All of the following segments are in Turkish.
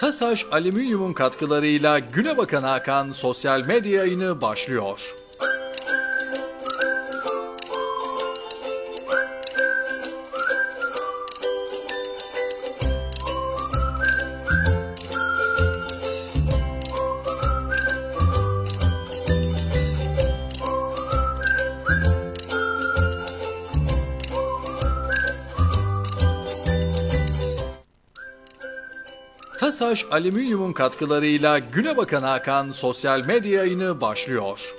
TASAŞ Alüminyum'un katkılarıyla Güne Bakan Hakan sosyal medya yayını başlıyor. TASAŞ Alüminyum'un katkılarıyla Güne Bakan Hakan sosyal medya yayını başlıyor.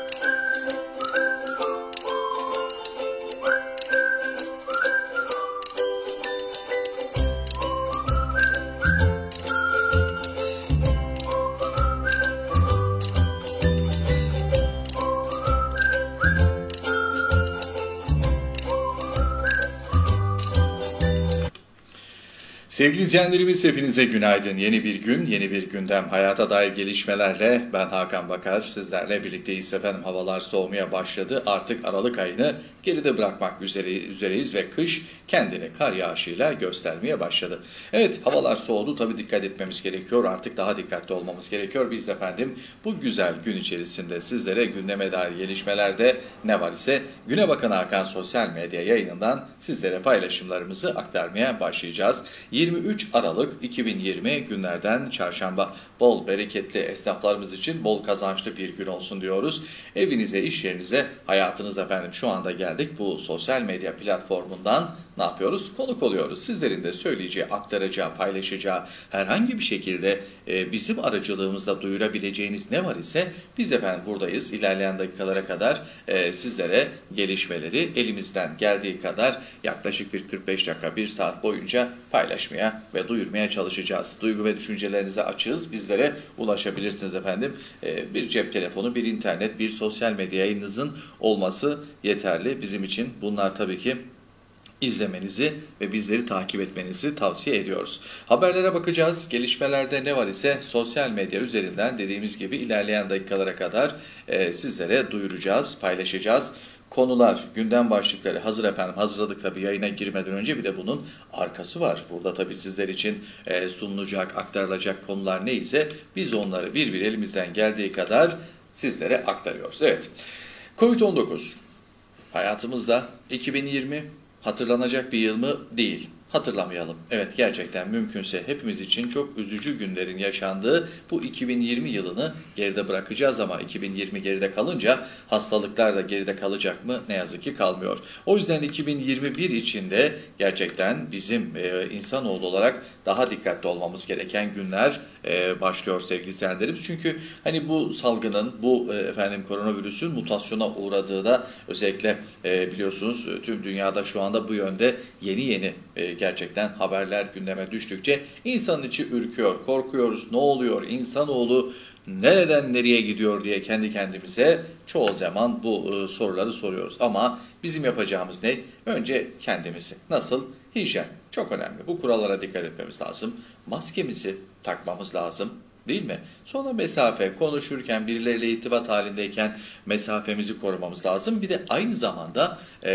Sevgili izleyenlerimiz, hepinize günaydın. Yeni bir gün, yeni bir gündem, hayata dair gelişmelerle ben Hakan Bakar. Sizlerle birlikteyiz efendim. Havalar soğumaya başladı. Artık Aralık ayını geride bırakmak üzereyiz ve kış kendini kar yağışıyla göstermeye başladı. Evet, havalar soğudu. Tabii dikkat etmemiz gerekiyor. Artık daha dikkatli olmamız gerekiyor. Biz de efendim bu güzel gün içerisinde sizlere gündeme dair gelişmelerde ne var ise Güne Bakan Hakan sosyal medya yayınından sizlere paylaşımlarımızı aktarmaya başlayacağız. 23 Aralık 2020 günlerden çarşamba. Bol bereketli, esnaflarımız için bol kazançlı bir gün olsun diyoruz. Evinize, iş yerinize, hayatınıza efendim şu anda geldik. Bu sosyal medya platformundan ne yapıyoruz? Konuk oluyoruz. Sizlerin de söyleyeceği, aktaracağı, paylaşacağı, herhangi bir şekilde bizim aracılığımızla duyurabileceğiniz ne var ise biz efendim buradayız. İlerleyen dakikalara kadar sizlere gelişmeleri elimizden geldiği kadar yaklaşık bir 45 dakika, 1 saat boyunca paylaşmaya ve duyurmaya çalışacağız. Duygu ve düşüncelerinize açığız. Bizlere ulaşabilirsiniz efendim. Bir cep telefonu, bir internet, bir sosyal medya yayınınızın olması yeterli bizim için. Bunlar tabii ki izlemenizi ve bizleri takip etmenizi tavsiye ediyoruz. Haberlere bakacağız. Gelişmelerde ne var ise sosyal medya üzerinden dediğimiz gibi ilerleyen dakikalara kadar sizlere duyuracağız, paylaşacağız. Konular, gündem başlıkları hazır efendim. Hazırladık tabii yayına girmeden önce, bir de bunun arkası var. Burada tabii sizler için sunulacak, aktarılacak konular neyse biz onları bir bir elimizden geldiği kadar sizlere aktarıyoruz. Evet, Covid-19 hayatımızda 2020 hatırlanacak bir yıl mı? Değil. Hatırlamayalım. Evet, gerçekten mümkünse hepimiz için çok üzücü günlerin yaşandığı bu 2020 yılını geride bırakacağız ama 2020 geride kalınca hastalıklar da geride kalacak mı? Ne yazık ki kalmıyor. O yüzden 2021 içinde gerçekten bizim insanoğlu olarak daha dikkatli olmamız gereken günler başlıyor sevgili izleyenlerimiz. Çünkü hani bu salgının, bu koronavirüsün mutasyona uğradığı da özellikle biliyorsunuz tüm dünyada şu anda bu yönde yeni gerçekten haberler gündeme düştükçe insanın içi ürküyor, korkuyoruz. Ne oluyor? İnsanoğlu nereden nereye gidiyor diye kendi kendimize çoğu zaman bu soruları soruyoruz. Ama bizim yapacağımız ne? Önce kendimizi. Nasıl? Hijyen. Çok önemli. Bu kurallara dikkat etmemiz lazım. Maskemizi takmamız lazım. Değil mi? Sonra mesafe, konuşurken, birileriyle irtibat halindeyken mesafemizi korumamız lazım. Bir de aynı zamanda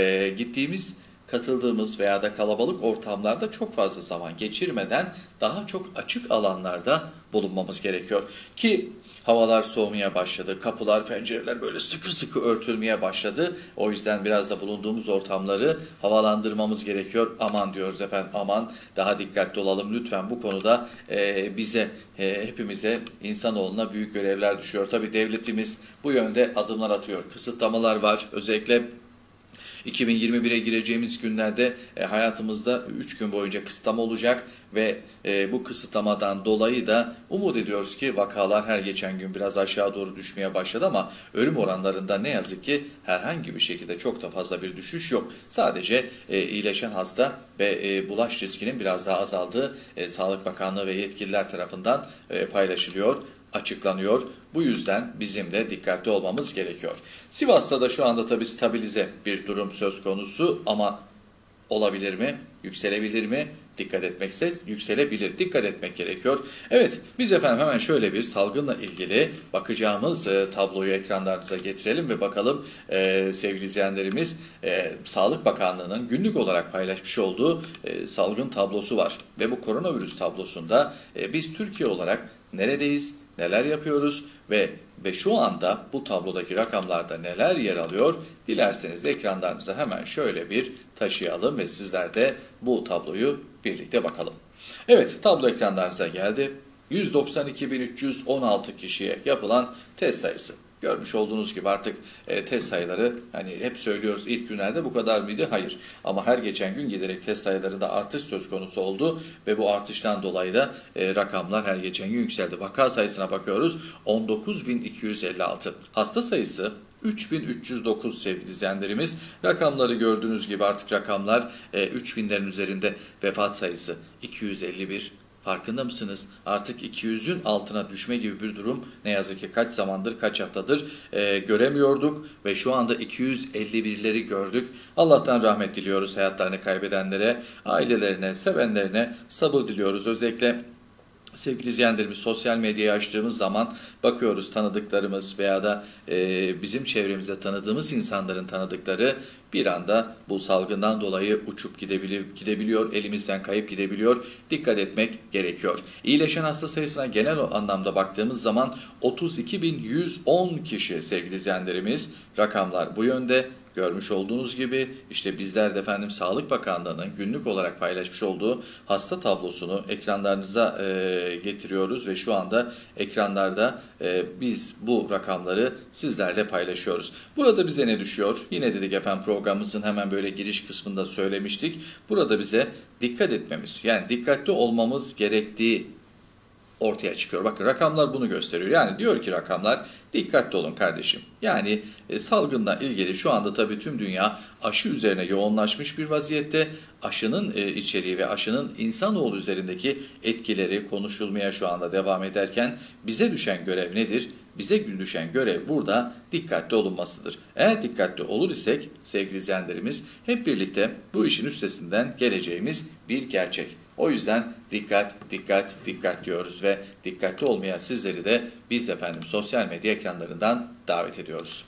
katıldığımız veya da kalabalık ortamlarda çok fazla zaman geçirmeden daha çok açık alanlarda bulunmamız gerekiyor. Ki havalar soğumaya başladı, kapılar, pencereler böyle sıkı sıkı örtülmeye başladı. O yüzden biraz da bulunduğumuz ortamları havalandırmamız gerekiyor. Aman diyoruz efendim, aman, daha dikkatli olalım. Lütfen bu konuda hepimize, insanoğluna büyük görevler düşüyor. Tabii devletimiz bu yönde adımlar atıyor. Kısıtlamalar var. Özellikle 2021'e gireceğimiz günlerde hayatımızda 3 gün boyunca kısıtlama olacak ve bu kısıtlamadan dolayı da umut ediyoruz ki vakalar her geçen gün biraz aşağı doğru düşmeye başladı ama ölüm oranlarında ne yazık ki herhangi bir şekilde çok da fazla bir düşüş yok. Sadece iyileşen hasta ve bulaş riskinin biraz daha azaldığı Sağlık Bakanlığı ve yetkililer tarafından paylaşılıyor, açıklanıyor. Bu yüzden bizim de dikkatli olmamız gerekiyor. Sivas'ta da şu anda tabii stabilize bir durum söz konusu ama olabilir mi? yükselebilir mi? Dikkat etmekse yükselebilir. Dikkat etmek gerekiyor. Evet, biz efendim hemen şöyle bir salgınla ilgili bakacağımız tabloyu ekranlarınıza getirelim ve bakalım sevgili izleyenlerimiz, Sağlık Bakanlığı'nın günlük olarak paylaşmış olduğu salgın tablosu var. Ve bu koronavirüs tablosunda biz Türkiye olarak neredeyiz, neler yapıyoruz ve şu anda bu tablodaki rakamlarda neler yer alıyor? Dilerseniz ekranlarınıza hemen şöyle bir taşıyalım ve sizler de bu tabloyu birlikte bakalım. Evet, tablo ekranlarınıza geldi. 192.316 kişiye yapılan test sayısı. Görmüş olduğunuz gibi artık test sayıları, hani hep söylüyoruz, ilk günlerde bu kadar mıydı? Hayır. Ama her geçen gün giderek test sayılarında artış söz konusu oldu ve bu artıştan dolayı da rakamlar her geçen gün yükseldi. Vaka sayısına bakıyoruz, 19.256. Hasta sayısı 3.309 sevgili izleyenlerimiz. Rakamları gördüğünüz gibi artık rakamlar 3.000'lerin üzerinde. Vefat sayısı 251. Farkında mısınız? Artık 200'ün altına düşme gibi bir durum ne yazık ki kaç zamandır, kaç haftadır göremiyorduk ve şu anda 251'leri gördük. Allah'tan rahmet diliyoruz hayatlarını kaybedenlere, ailelerine, sevenlerine sabır diliyoruz. Özellikle sevgili izleyenlerimiz, sosyal medyayı açtığımız zaman bakıyoruz, tanıdıklarımız veya da bizim çevremizde tanıdığımız insanların tanıdıkları bir anda bu salgından dolayı uçup gidebiliyor, elimizden kayıp gidebiliyor. Dikkat etmek gerekiyor. İyileşen hasta sayısına genel anlamda baktığımız zaman 32.110 kişi sevgili izleyenlerimiz. Rakamlar bu yönde. Görmüş olduğunuz gibi işte bizler de efendim Sağlık Bakanlığı'nın günlük olarak paylaşmış olduğu hasta tablosunu ekranlarınıza getiriyoruz ve şu anda ekranlarda biz bu rakamları sizlerle paylaşıyoruz. Burada bize ne düşüyor? Yine dedik efendim, programımızın hemen böyle giriş kısmında söylemiştik. Burada bize dikkat etmemiz, yani dikkatli olmamız gerektiği ortaya çıkıyor. Bakın rakamlar bunu gösteriyor. Yani diyor ki rakamlar, dikkatli olun kardeşim. Yani salgınla ilgili şu anda tabii tüm dünya aşı üzerine yoğunlaşmış bir vaziyette. Aşının içeriği ve aşının insanoğlu üzerindeki etkileri konuşulmaya şu anda devam ederken bize düşen görev nedir? Bize düşen görev burada dikkatli olunmasıdır. Eğer dikkatli olur isek sevgili izleyenlerimiz, hep birlikte bu işin üstesinden geleceğimiz bir gerçek. O yüzden dikkat, dikkat, dikkat diyoruz ve dikkatli olmaya sizleri de biz efendim sosyal medya ekranlarından davet ediyoruz.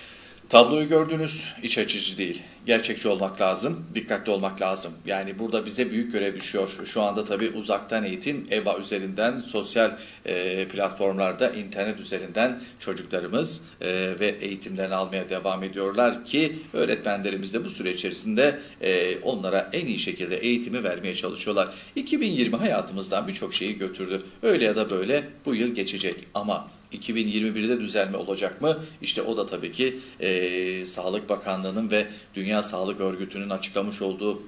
Tabloyu gördünüz, iç açıcı değil. Gerçekçi olmak lazım, dikkatli olmak lazım. Yani burada bize büyük görev düşüyor. Şu anda tabii uzaktan eğitim, EBA üzerinden, sosyal platformlarda, internet üzerinden çocuklarımız ve eğitimlerini almaya devam ediyorlar ki öğretmenlerimiz de bu süre içerisinde onlara en iyi şekilde eğitimi vermeye çalışıyorlar. 2020 hayatımızdan birçok şeyi götürdü. Öyle ya da böyle bu yıl geçecek ama 2021'de düzelme olacak mı? İşte o da tabii ki Sağlık Bakanlığı'nın ve Dünya Sağlık Örgütü'nün açıklamış olduğu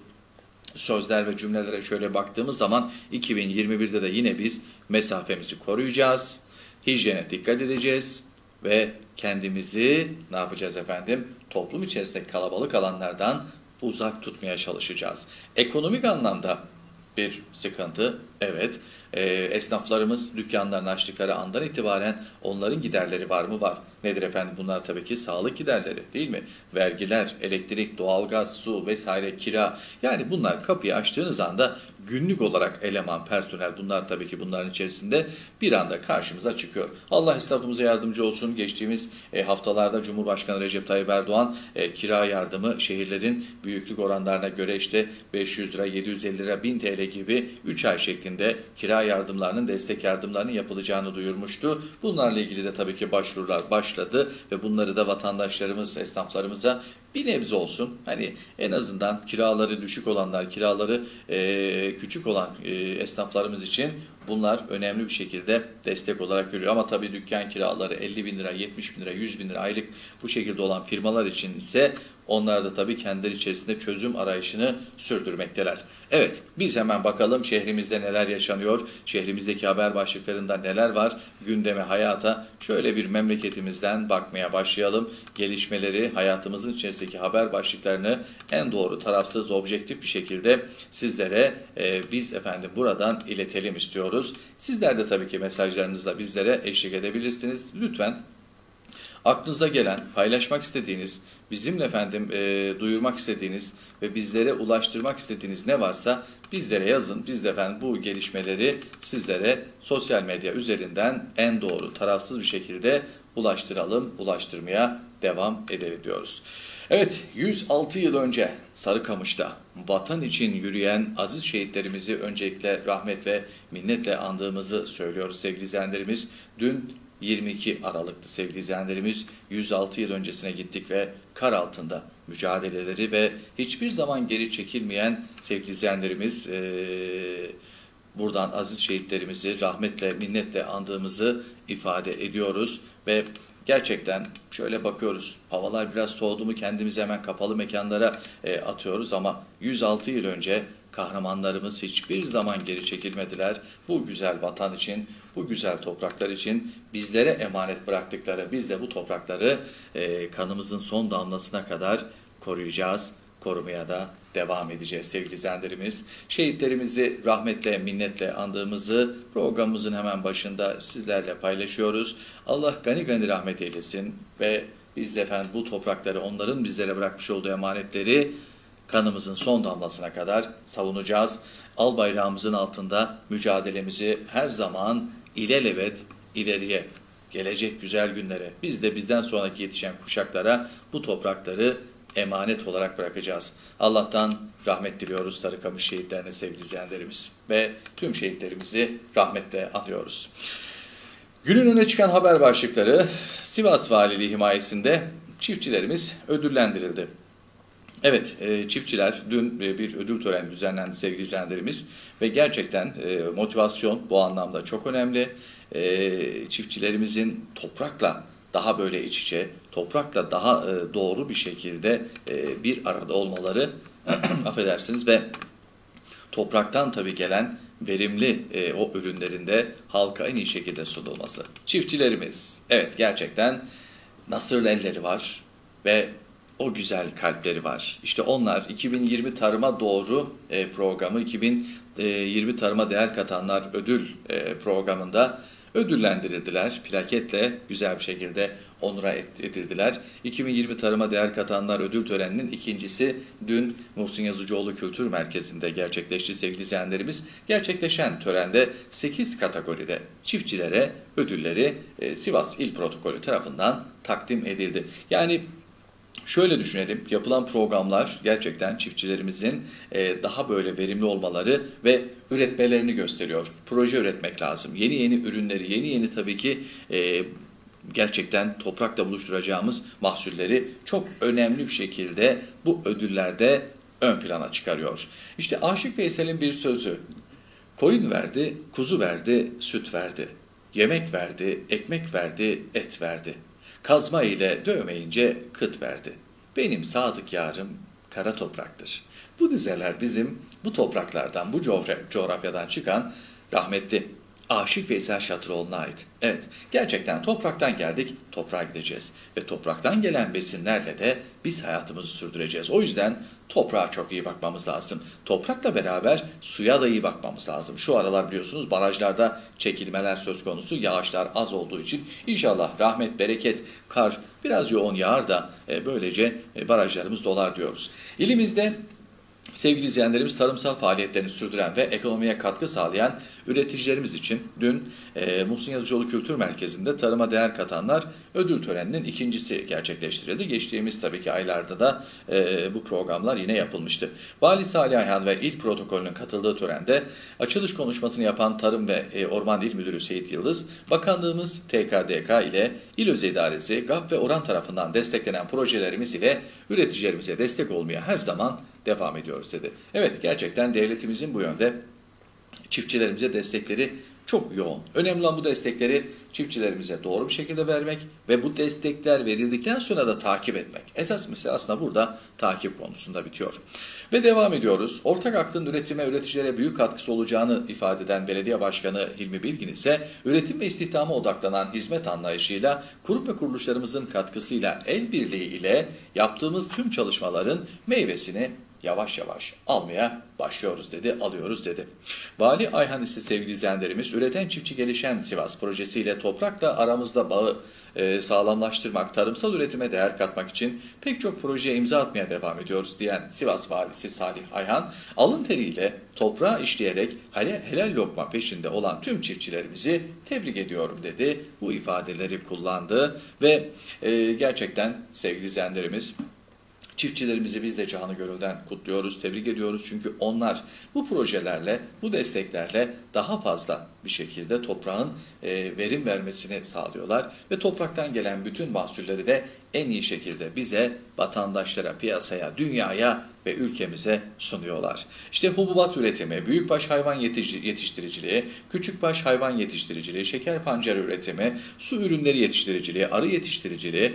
sözler ve cümlelere şöyle baktığımız zaman 2021'de de yine biz mesafemizi koruyacağız, hijyene dikkat edeceğiz ve kendimizi ne yapacağız efendim? Toplum içerisindeki kalabalık alanlardan uzak tutmaya çalışacağız. Ekonomik anlamda bir sıkıntı, evet. Esnaflarımız dükkanlarını açtıkları andan itibaren onların giderleri var mı? Var. Nedir efendim? Bunlar tabii ki sağlık giderleri, değil mi? Vergiler, elektrik, doğalgaz, su vesaire, kira. Yani bunlar kapıyı açtığınız anda günlük olarak eleman, personel, bunlar tabii ki bunların içerisinde bir anda karşımıza çıkıyor. Allah esnafımıza yardımcı olsun. Geçtiğimiz haftalarda Cumhurbaşkanı Recep Tayyip Erdoğan kira yardımı şehirlerin büyüklük oranlarına göre işte 500 lira, 750 lira, 1000 TL gibi 3 ay şeklinde kira yardımlarının, destek yardımlarının yapılacağını duyurmuştu. Bunlarla ilgili de tabii ki başvurular başladı ve bunları da vatandaşlarımız, esnaflarımıza bir nebze olsun, hani en azından kiraları düşük olanlar, kiraları küçük olan esnaflarımız için bunlar önemli bir şekilde destek olarak görüyor. Ama tabii dükkan kiraları 50 bin lira, 70 bin lira, 100 bin lira aylık bu şekilde olan firmalar için ise onlar da tabii kendileri içerisinde çözüm arayışını sürdürmekteler. Evet, biz hemen bakalım şehrimizde neler yaşanıyor, şehrimizdeki haber başlıklarında neler var, gündeme, hayata şöyle bir memleketimizden bakmaya başlayalım. Gelişmeleri, hayatımızın içerisindeki haber başlıklarını en doğru, tarafsız, objektif bir şekilde sizlere biz efendim buradan iletelim istiyoruz. Sizler de tabii ki mesajlarınızla bizlere eşlik edebilirsiniz. Lütfen Aklınıza gelen, paylaşmak istediğiniz, bizimle efendim duyurmak istediğiniz ve bizlere ulaştırmak istediğiniz ne varsa bizlere yazın. Biz de efendim bu gelişmeleri sizlere sosyal medya üzerinden en doğru, tarafsız bir şekilde ulaştıralım, ulaştırmaya devam edelim diyoruz. Evet, 106 yıl önce Sarıkamış'ta vatan için yürüyen aziz şehitlerimizi öncelikle rahmet ve minnetle andığımızı söylüyoruz sevgili izleyenlerimiz. Dün 22 Aralık'tı sevgili izleyenlerimiz. 106 yıl öncesine gittik ve kar altında mücadeleleri ve hiçbir zaman geri çekilmeyen sevgili izleyenlerimiz buradan aziz şehitlerimizi rahmetle, minnetle andığımızı ifade ediyoruz ve gerçekten şöyle bakıyoruz, havalar biraz soğudu mu kendimizi hemen kapalı mekanlara atıyoruz ama 106 yıl önce kahramanlarımız hiçbir zaman geri çekilmediler. Bu güzel vatan için, bu güzel topraklar için bizlere emanet bıraktıkları, biz de bu toprakları kanımızın son damlasına kadar koruyacağız. Korumaya da devam edeceğiz sevgili izleyenlerimiz. Şehitlerimizi rahmetle, minnetle andığımızı programımızın hemen başında sizlerle paylaşıyoruz. Allah gani gani rahmet eylesin ve biz de efendim bu toprakları, onların bizlere bırakmış olduğu emanetleri kanımızın son damlasına kadar savunacağız. Al bayrağımızın altında mücadelemizi her zaman ilelebet ileriye, gelecek güzel günlere, biz de bizden sonraki yetişen kuşaklara bu toprakları emanet olarak bırakacağız. Allah'tan rahmet diliyoruz Sarıkamış şehitlerine sevgili izleyenlerimiz ve tüm şehitlerimizi rahmetle anıyoruz. Günün öne çıkan haber başlıkları: Sivas Valiliği himayesinde çiftçilerimiz ödüllendirildi. Evet, çiftçiler dün bir ödül töreni düzenlendi sevgili izleyenlerimiz ve gerçekten motivasyon bu anlamda çok önemli. Çiftçilerimizin toprakla daha böyle iç içe, toprakla daha doğru bir şekilde bir arada olmaları affedersiniz ve topraktan tabii gelen verimli o ürünlerin de halka en iyi şekilde sunulması. Çiftçilerimiz evet gerçekten nasırlı elleri var ve o güzel kalpleri var. İşte onlar 2020 Tarıma Doğru programı, 2020 Tarıma Değer Katanlar ödül programında ödüllendirildiler. Plaketle güzel bir şekilde onura edildiler. 2020 Tarıma Değer Katanlar ödül töreninin ikincisi dün Muhsin Yazıcıoğlu Kültür Merkezi'nde gerçekleşti sevgili izleyenlerimiz. Gerçekleşen törende 8 kategoride çiftçilere ödülleri Sivas İl Protokolü tarafından takdim edildi. Yani şöyle düşünelim, yapılan programlar gerçekten çiftçilerimizin daha böyle verimli olmaları ve üretmelerini gösteriyor. Proje üretmek lazım. Yeni yeni ürünleri, yeni tabii ki gerçekten toprakla buluşturacağımız mahsulleri çok önemli bir şekilde bu ödüllerde ön plana çıkarıyor. İşte Aşık Veysel'in bir sözü: koyun verdi, kuzu verdi, süt verdi. Yemek verdi, ekmek verdi, et verdi. Kazma ile dövmeyince kıt verdi. Benim sadık yarım kara topraktır. Bu dizeler bizim bu topraklardan, bu coğrafyadan çıkan rahmetli Aşık Veysel Şatıroğlu'na ait. Evet, gerçekten topraktan geldik, toprağa gideceğiz. Ve topraktan gelen besinlerle de biz hayatımızı sürdüreceğiz. O yüzden toprağa çok iyi bakmamız lazım. Toprakla beraber suya da iyi bakmamız lazım. Şu aralar biliyorsunuz barajlarda çekilmeler söz konusu. Yağışlar az olduğu için inşallah rahmet, bereket, kar biraz yoğun yağar da böylece barajlarımız dolar diyoruz. İlimizde sevgili izleyenlerimiz tarımsal faaliyetlerini sürdüren ve ekonomiye katkı sağlayan üreticilerimiz için dün Muhsin Yazıcıoğlu Kültür Merkezi'nde Tarıma Değer Katanlar ödül töreninin ikincisi gerçekleştirildi. Geçtiğimiz tabii ki aylarda da bu programlar yine yapılmıştı. Vali Salih Ayhan ve İl Protokolü'nün katıldığı törende açılış konuşmasını yapan Tarım ve Orman İl Müdürü Seyit Yıldız, bakanlığımız TKDK ile İl Öz İdaresi, GAP ve Oran tarafından desteklenen projelerimiz ile üreticilerimize destek olmaya her zaman devam ediyoruz dedi. Evet, gerçekten devletimizin bu yönde çiftçilerimize destekleri çok yoğun. Önemli olan bu destekleri çiftçilerimize doğru bir şekilde vermek ve bu destekler verildikten sonra da takip etmek. Esas mesele aslında burada takip konusunda bitiyor. Ve devam ediyoruz. Ortak aklın üretime, üreticilere büyük katkısı olacağını ifade eden Belediye Başkanı Hilmi Bilgin ise üretim ve istihdama odaklanan hizmet anlayışıyla kurum ve kuruluşlarımızın katkısıyla el birliği ile yaptığımız tüm çalışmaların meyvesini yavaş yavaş almaya başlıyoruz dedi, alıyoruz dedi. Vali Ayhan ise sevgili izleyenlerimiz, üreten çiftçi gelişen Sivas projesiyle toprakla aramızda bağı sağlamlaştırmak, tarımsal üretime değer katmak için pek çok projeye imza atmaya devam ediyoruz diyen Sivas Valisi Salih Ayhan, alın teriyle toprağı işleyerek helal lokma peşinde olan tüm çiftçilerimizi tebrik ediyorum dedi. Bu ifadeleri kullandı ve gerçekten sevgili izleyenlerimiz, çiftçilerimizi biz de canı gönülden kutluyoruz, tebrik ediyoruz. Çünkü onlar bu projelerle, bu desteklerle daha fazla bir şekilde toprağın verim vermesini sağlıyorlar. Ve topraktan gelen bütün mahsulleri de en iyi şekilde bize, vatandaşlara, piyasaya, dünyaya ve ülkemize sunuyorlar. İşte hububat üretimi, büyükbaş hayvan yetiştiriciliği, küçükbaş hayvan yetiştiriciliği, şeker pancarı üretimi, su ürünleri yetiştiriciliği, arı yetiştiriciliği,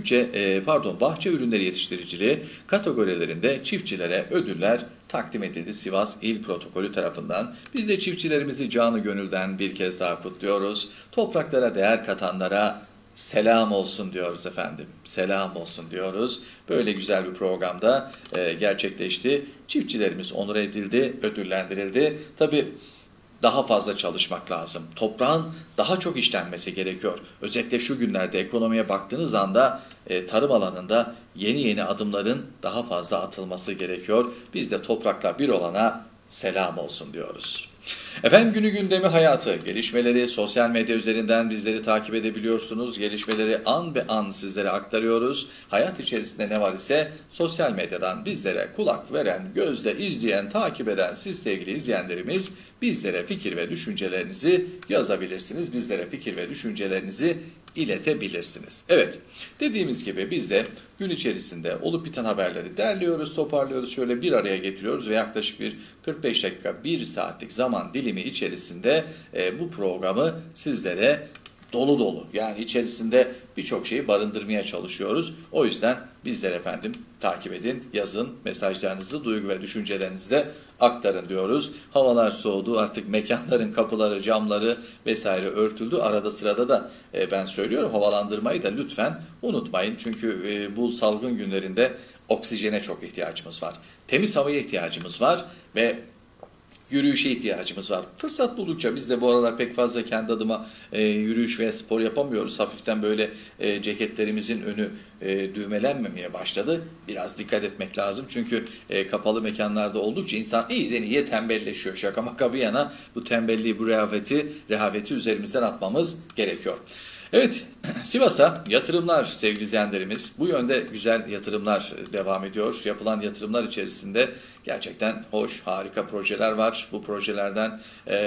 bahçe ürünleri yetiştiriciliği kategorilerinde çiftçilere ödüller takdim edildi Sivas İl Protokolü tarafından. Biz de çiftçilerimizi canı gönülden bir kez daha kutluyoruz. Topraklara değer katanlara selam olsun diyoruz efendim. Selam olsun diyoruz. Böyle güzel bir programda gerçekleşti. Çiftçilerimiz onur edildi, ödüllendirildi. Tabii daha fazla çalışmak lazım. Toprağın daha çok işlenmesi gerekiyor. Özellikle şu günlerde ekonomiye baktığınız anda tarım alanında yeni adımların daha fazla atılması gerekiyor. Biz de toprakla bir olana selam olsun diyoruz. Efendim, günü gündemi hayatı, gelişmeleri sosyal medya üzerinden bizleri takip edebiliyorsunuz. Gelişmeleri an be an sizlere aktarıyoruz. Hayat içerisinde ne var ise sosyal medyadan bizlere kulak veren, gözle izleyen, takip eden siz sevgili izleyenlerimiz bizlere fikir ve düşüncelerinizi yazabilirsiniz. Bizlere fikir ve düşüncelerinizi iletebilirsiniz. Evet, dediğimiz gibi biz de gün içerisinde olup biten haberleri derliyoruz, toparlıyoruz, şöyle bir araya getiriyoruz ve yaklaşık bir 45 dakika, 1 saatlik zaman dilimi içerisinde bu programı sizlere dolu dolu, yani içerisinde birçok şeyi barındırmaya çalışıyoruz. O yüzden bizler efendim takip edin, yazın, mesajlarınızı, duygu ve düşüncelerinizi de aktarın diyoruz. Havalar soğudu, artık mekanların kapıları, camları vesaire örtüldü. Arada sırada da ben söylüyorum, havalandırmayı da lütfen unutmayın. Çünkü bu salgın günlerinde oksijene çok ihtiyacımız var. Temiz havaya ihtiyacımız var ve yürüyüşe ihtiyacımız var. Fırsat buldukça, biz de bu aralar pek fazla kendi adıma yürüyüş ve spor yapamıyoruz. Hafiften böyle ceketlerimizin önü düğmelenmemeye başladı. Biraz dikkat etmek lazım. Çünkü kapalı mekanlarda oldukça insan iyiden iyiye tembelleşiyor. Şaka maka bir yana, bu tembelliği, bu rehaveti üzerimizden atmamız gerekiyor. Evet, Sivas'a yatırımlar sevgili izleyenlerimiz. Bu yönde güzel yatırımlar devam ediyor. Yapılan yatırımlar içerisinde gerçekten hoş, harika projeler var. Bu projelerden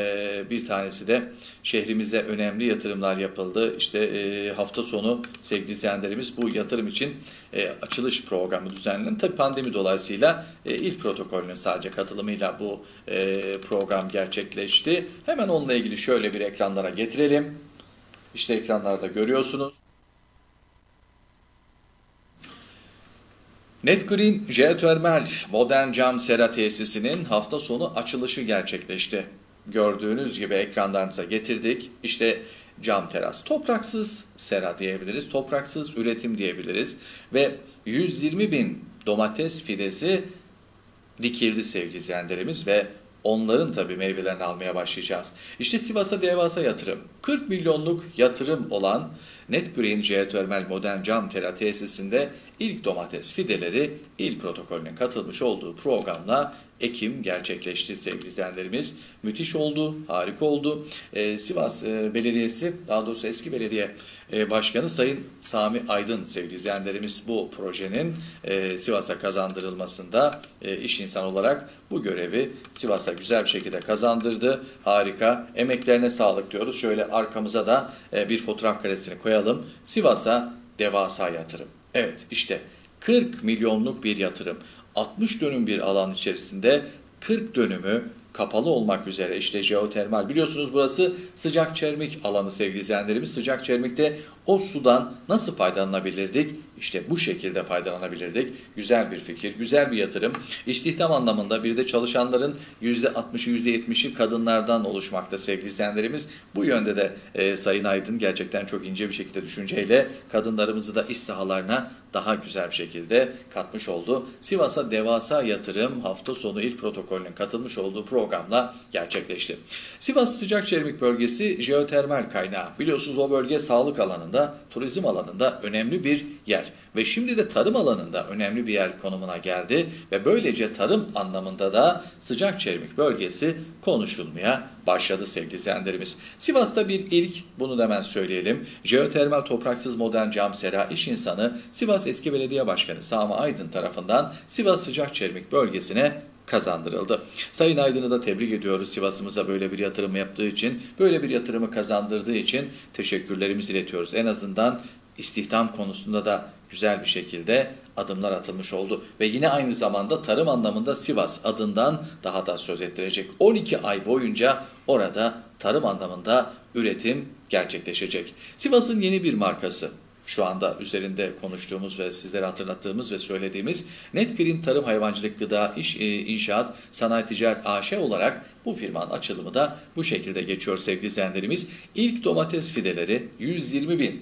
bir tanesi de şehrimizde önemli yatırımlar yapıldı. İşte hafta sonu sevgili izleyenlerimiz bu yatırım için açılış programı düzenlendi. Tabii pandemi dolayısıyla il protokolünün sadece katılımıyla bu program gerçekleşti. Hemen onunla ilgili şöyle bir ekranlara getirelim. İşte ekranlarda görüyorsunuz. Netgreen Jeotermal Modern Cam Sera Tesisi'nin hafta sonu açılışı gerçekleşti. Gördüğünüz gibi ekranlarınıza getirdik. İşte cam teras, topraksız sera diyebiliriz, topraksız üretim diyebiliriz. Ve 120.000 domates fidesi dikildi sevgili izleyenlerimiz ve onların tabii meyvelerini almaya başlayacağız. İşte Sivas'a devasa yatırım. 40 milyonluk yatırım olan Netgreen Jeotermal Modern Cam Sera Tesisi'nde ilk domates fideleri il protokolüne katılmış olduğu programla ekim gerçekleşti sevgili izleyenlerimiz. Müthiş oldu, harika oldu. Sivas Belediyesi, daha doğrusu eski belediye başkanı Sayın Sami Aydın sevgili izleyenlerimiz bu projenin Sivas'a kazandırılmasında iş insanı olarak bu görevi Sivas'a güzel bir şekilde kazandırdı. Harika, emeklerine sağlık diyoruz. Şöyle arkamıza da bir fotoğraf karesini koyalım. Sivas'a devasa yatırım. Evet, işte 40 milyonluk bir yatırım. 60 dönüm bir alan içerisinde 40 dönümü kapalı olmak üzere işte jeotermal. Biliyorsunuz burası sıcak çermik alanı sevgili izleyenlerimiz. Sıcak çermikte o sudan nasıl faydalanabilirdik? İşte bu şekilde faydalanabilirdik. Güzel bir fikir, güzel bir yatırım. İstihdam anlamında bir de çalışanların %60'ı %70'i kadınlardan oluşmakta sevgili izleyenlerimiz. Bu yönde de Sayın Aydın gerçekten çok ince bir şekilde düşünceyle kadınlarımızı da iş sahalarına daha güzel bir şekilde katmış oldu. Sivas'a devasa yatırım hafta sonu il protokolünün katılmış olduğu programla gerçekleşti. Sivas Sıcakçelimik bölgesi jeotermal kaynağı. Biliyorsunuz o bölge sağlık alanında, turizm alanında önemli bir yer. Ve şimdi de tarım alanında önemli bir yer konumuna geldi. Ve böylece tarım anlamında da Sıcakçelimik bölgesi konuşulmaya başladı sevgili izleyenlerimiz. Sivas'ta bir ilk, bunu da hemen söyleyelim. Jeotermal topraksız modern cam sera iş insanı Sivas Eski Belediye Başkanı Sami Aydın tarafından Sivas Sıcakçelimik bölgesine kazandırıldı. Sayın Aydın'ı da tebrik ediyoruz Sivas'ımıza böyle bir yatırım yaptığı için, böyle bir yatırımı kazandırdığı için teşekkürlerimizi iletiyoruz. En azından istihdam konusunda da güzel bir şekilde adımlar atılmış oldu. Ve yine aynı zamanda tarım anlamında Sivas adından daha da söz ettirecek. 12 ay boyunca orada tarım anlamında üretim gerçekleşecek. Sivas'ın yeni bir markası. Şu anda üzerinde konuştuğumuz ve sizlere hatırlattığımız ve söylediğimiz Netgreen Tarım Hayvancılık Gıda İnşaat Sanayi Ticaret AŞ olarak bu firmanın açılımı da bu şekilde geçiyor sevgili izleyenlerimiz. İlk domates fideleri 120 bin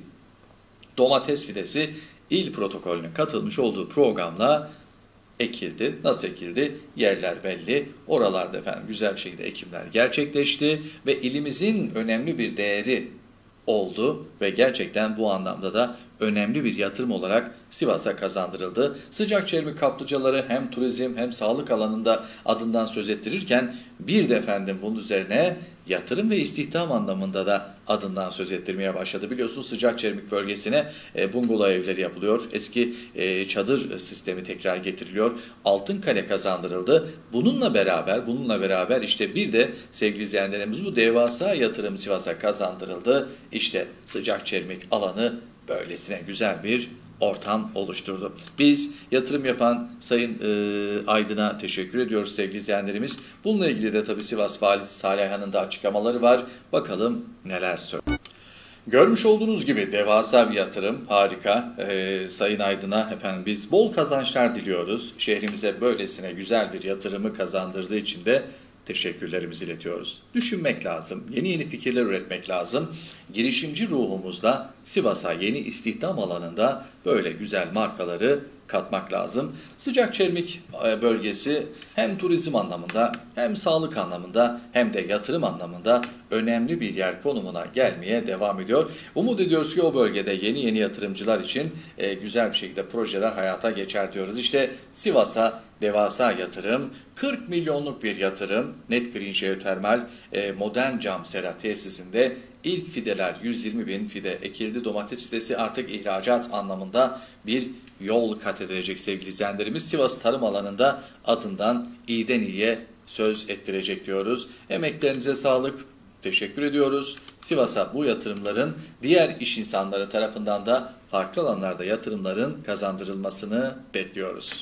domates fidesi il protokolünün katılmış olduğu programla ekildi. Nasıl ekildi? Yerler belli. Oralarda efendim güzel bir şekilde ekimler gerçekleşti ve ilimizin önemli bir değeri oldu ve gerçekten bu anlamda da önemli bir yatırım olarak Sivas'a kazandırıldı. Sıcakçelimik kaplıcaları hem turizm hem sağlık alanında adından söz ettirirken bir de efendim bunun üzerine yatırım ve istihdam anlamında da adından söz ettirmeye başladı. Biliyorsunuz Sıcakçelimik bölgesine bungalov evleri yapılıyor. Eski çadır sistemi tekrar getiriliyor. Altınkale kazandırıldı. Bununla beraber işte bir de sevgili izleyenlerimiz bu devasa yatırım Sivas'a kazandırıldı. İşte Sıcakçelimik alanı böylesine güzel bir ortam oluşturdu. Biz yatırım yapan Sayın Aydın'a teşekkür ediyoruz sevgili izleyenlerimiz. Bununla ilgili de tabii Sivas Valisi Salih Ayhan'ın da açıklamaları var. Bakalım neler söylüyor. Görmüş olduğunuz gibi devasa bir yatırım, harika. Sayın Aydın'a efendim biz bol kazançlar diliyoruz. Şehrimize böylesine güzel bir yatırımı kazandırdığı için de teşekkürlerimizi iletiyoruz. Düşünmek lazım, yeni fikirler üretmek lazım. Girişimci ruhumuzla Sivas'a yeni istihdam alanında böyle güzel markaları katmak lazım. Sıcakçelimik bölgesi hem turizm anlamında hem sağlık anlamında hem de yatırım anlamında önemli bir yer konumuna gelmeye devam ediyor. Umut ediyoruz ki o bölgede yeni yatırımcılar için güzel bir şekilde projeler hayata geçer diyoruz. İşte Sivas'a devasa yatırım, 40 milyonluk bir yatırım, Netgreen Jeotermal modern cam sera tesisinde ilk fideler 120 bin fide ekildi. Domates fidesi artık ihracat anlamında bir yol kat edilecek sevgili izleyenlerimiz. Sivas tarım alanında adından iyiden iyiye söz ettirecek diyoruz. Emeklerinize sağlık. Teşekkür ediyoruz. Sivas'a bu yatırımların diğer iş insanları tarafından da farklı alanlarda yatırımların kazandırılmasını bekliyoruz.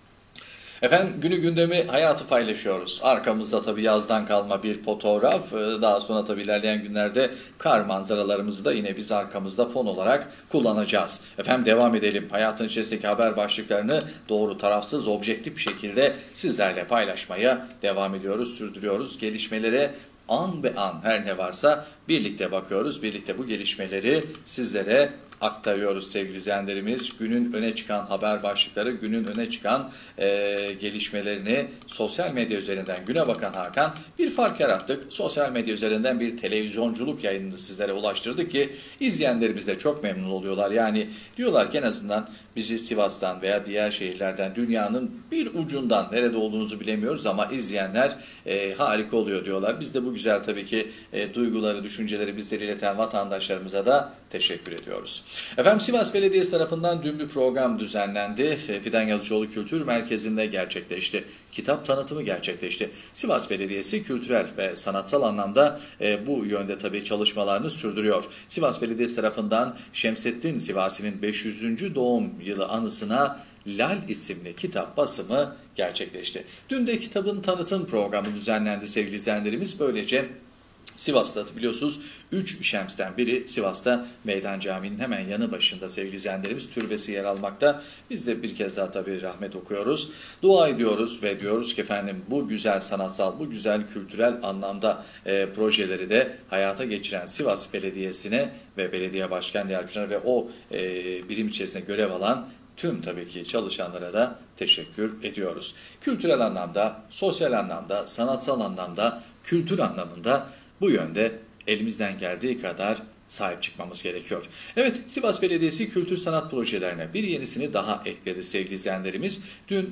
Efendim günü gündemi hayatı paylaşıyoruz. Arkamızda tabii yazdan kalma bir fotoğraf. Daha sonra tabii ilerleyen günlerde kar manzaralarımızı da yine biz arkamızda fon olarak kullanacağız. Efendim devam edelim. Hayatın içerisindeki haber başlıklarını doğru, tarafsız, objektif bir şekilde sizlerle paylaşmaya devam ediyoruz, sürdürüyoruz. Gelişmelere an be an her ne varsa birlikte bakıyoruz. Birlikte bu gelişmeleri sizlere aktarıyoruz sevgili izleyenlerimiz. Günün öne çıkan haber başlıkları, günün öne çıkan gelişmelerini sosyal medya üzerinden Güne Bakan Hakan bir fark yarattık. Sosyal medya üzerinden bir televizyonculuk yayınını sizlere ulaştırdık ki izleyenlerimiz de çok memnun oluyorlar. Yani diyorlar ki en azından bizi Sivas'tan veya diğer şehirlerden dünyanın bir ucundan nerede olduğunuzu bilemiyoruz ama izleyenler harika oluyor diyorlar. Biz de bu güzel tabii ki duyguları, düşünceleri bizlere ileten vatandaşlarımıza da teşekkür ediyoruz. Efendim Sivas Belediyesi tarafından dün bir program düzenlendi. Fidan Yazıcıoğlu Kültür Merkezi'nde gerçekleşti. Kitap tanıtımı gerçekleşti. Sivas Belediyesi kültürel ve sanatsal anlamda bu yönde tabii çalışmalarını sürdürüyor. Sivas Belediyesi tarafından Şemsettin Sivasi'nin 500. doğum yılı anısına Lal isimli kitap basımı gerçekleşti. Dün de kitabın tanıtım programı düzenlendi sevgili izleyenlerimiz. Böylece Sivas'ta biliyorsunuz 3 şemsten biri Sivas'ta Meydan Camii'nin hemen yanı başında sevgili izleyenlerimiz türbesi yer almakta. Biz de bir kez daha tabii rahmet okuyoruz. Dua ediyoruz ve diyoruz ki efendim bu güzel sanatsal, bu güzel kültürel anlamda projeleri de hayata geçiren Sivas Belediyesi'ne ve belediye başkan yardımcılarına ve o birim içerisinde görev alan tüm tabii ki çalışanlara da teşekkür ediyoruz. Kültürel anlamda, sosyal anlamda, sanatsal anlamda, kültür anlamında bu yönde elimizden geldiği kadar sahip çıkmamız gerekiyor. Evet, Sivas Belediyesi kültür sanat projelerine bir yenisini daha ekledi sevgili izleyenlerimiz. Dün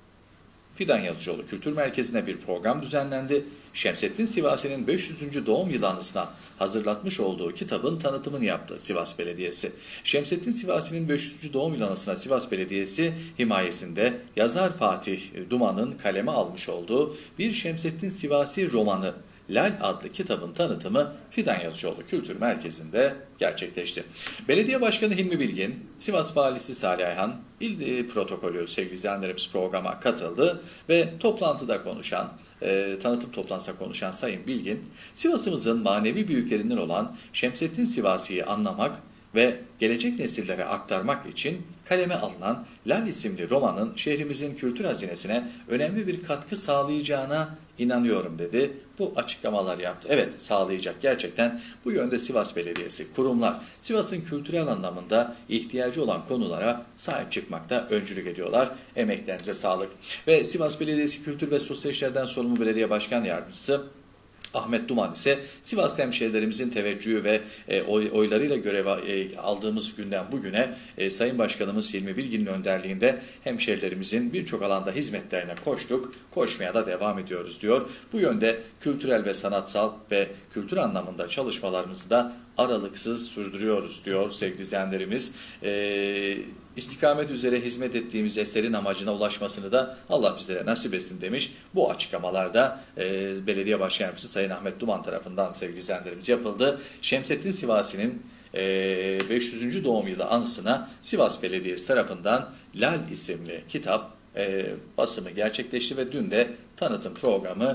Fidan Yazıcıoğlu Kültür Merkezi'nde bir program düzenlendi. Şemsettin Sivasi'nin 500. doğum yılı anısına hazırlatmış olduğu kitabın tanıtımını yaptı Sivas Belediyesi. Şemsettin Sivasi'nin 500. doğum yılı anısına Sivas Belediyesi himayesinde yazar Fatih Duman'ın kaleme almış olduğu bir Şemsettin Sivasi romanı Lal adlı kitabın tanıtımı Fidan Yazıcıoğlu Kültür Merkezi'nde gerçekleşti. Belediye Başkanı Hilmi Bilgin, Sivas Valisi Salih Ayhan, İl Protokolü sevgili izleyenlerimiz programa katıldı ve toplantıda konuşan, tanıtım toplantısında konuşan Sayın Bilgin, Sivas'ımızın manevi büyüklerinden olan Şemsettin Sivasi'yi anlamak ve gelecek nesillere aktarmak için kaleme alınan Lal isimli romanın şehrimizin kültür hazinesine önemli bir katkı sağlayacağına inanıyorum dedi. Bu açıklamalar yaptı. Evet, sağlayacak. Gerçekten bu yönde Sivas Belediyesi, kurumlar Sivas'ın kültürel anlamında ihtiyacı olan konulara sahip çıkmakta öncülük ediyorlar. Emeklerinize sağlık. Ve Sivas Belediyesi Kültür ve Sosyal İşlerden sorumlu Belediye Başkan Yardımcısı Ahmet Duman ise Sivas hemşehrilerimizin teveccühü ve oylarıyla görev aldığımız günden bugüne Sayın Başkanımız Hilmi Bilgin'in önderliğinde hemşehrilerimizin birçok alanda hizmetlerine koştuk, koşmaya da devam ediyoruz diyor. Bu yönde kültürel ve sanatsal ve kültür anlamında çalışmalarımızı da aralıksız sürdürüyoruz diyor sevgili izleyenlerimiz. İstikamet üzere hizmet ettiğimiz eserin amacına ulaşmasını da Allah bizlere nasip etsin demiş. Bu açıklamalarda Belediye Başkan Yardımcısı Sayın Ahmet Duman tarafından sevgili izleyenlerimiz yapıldı. Şemsettin Sivasi'nin 500. doğum yılı anısına Sivas Belediyesi tarafından Lal isimli kitap basımı gerçekleşti ve dün de tanıtım programı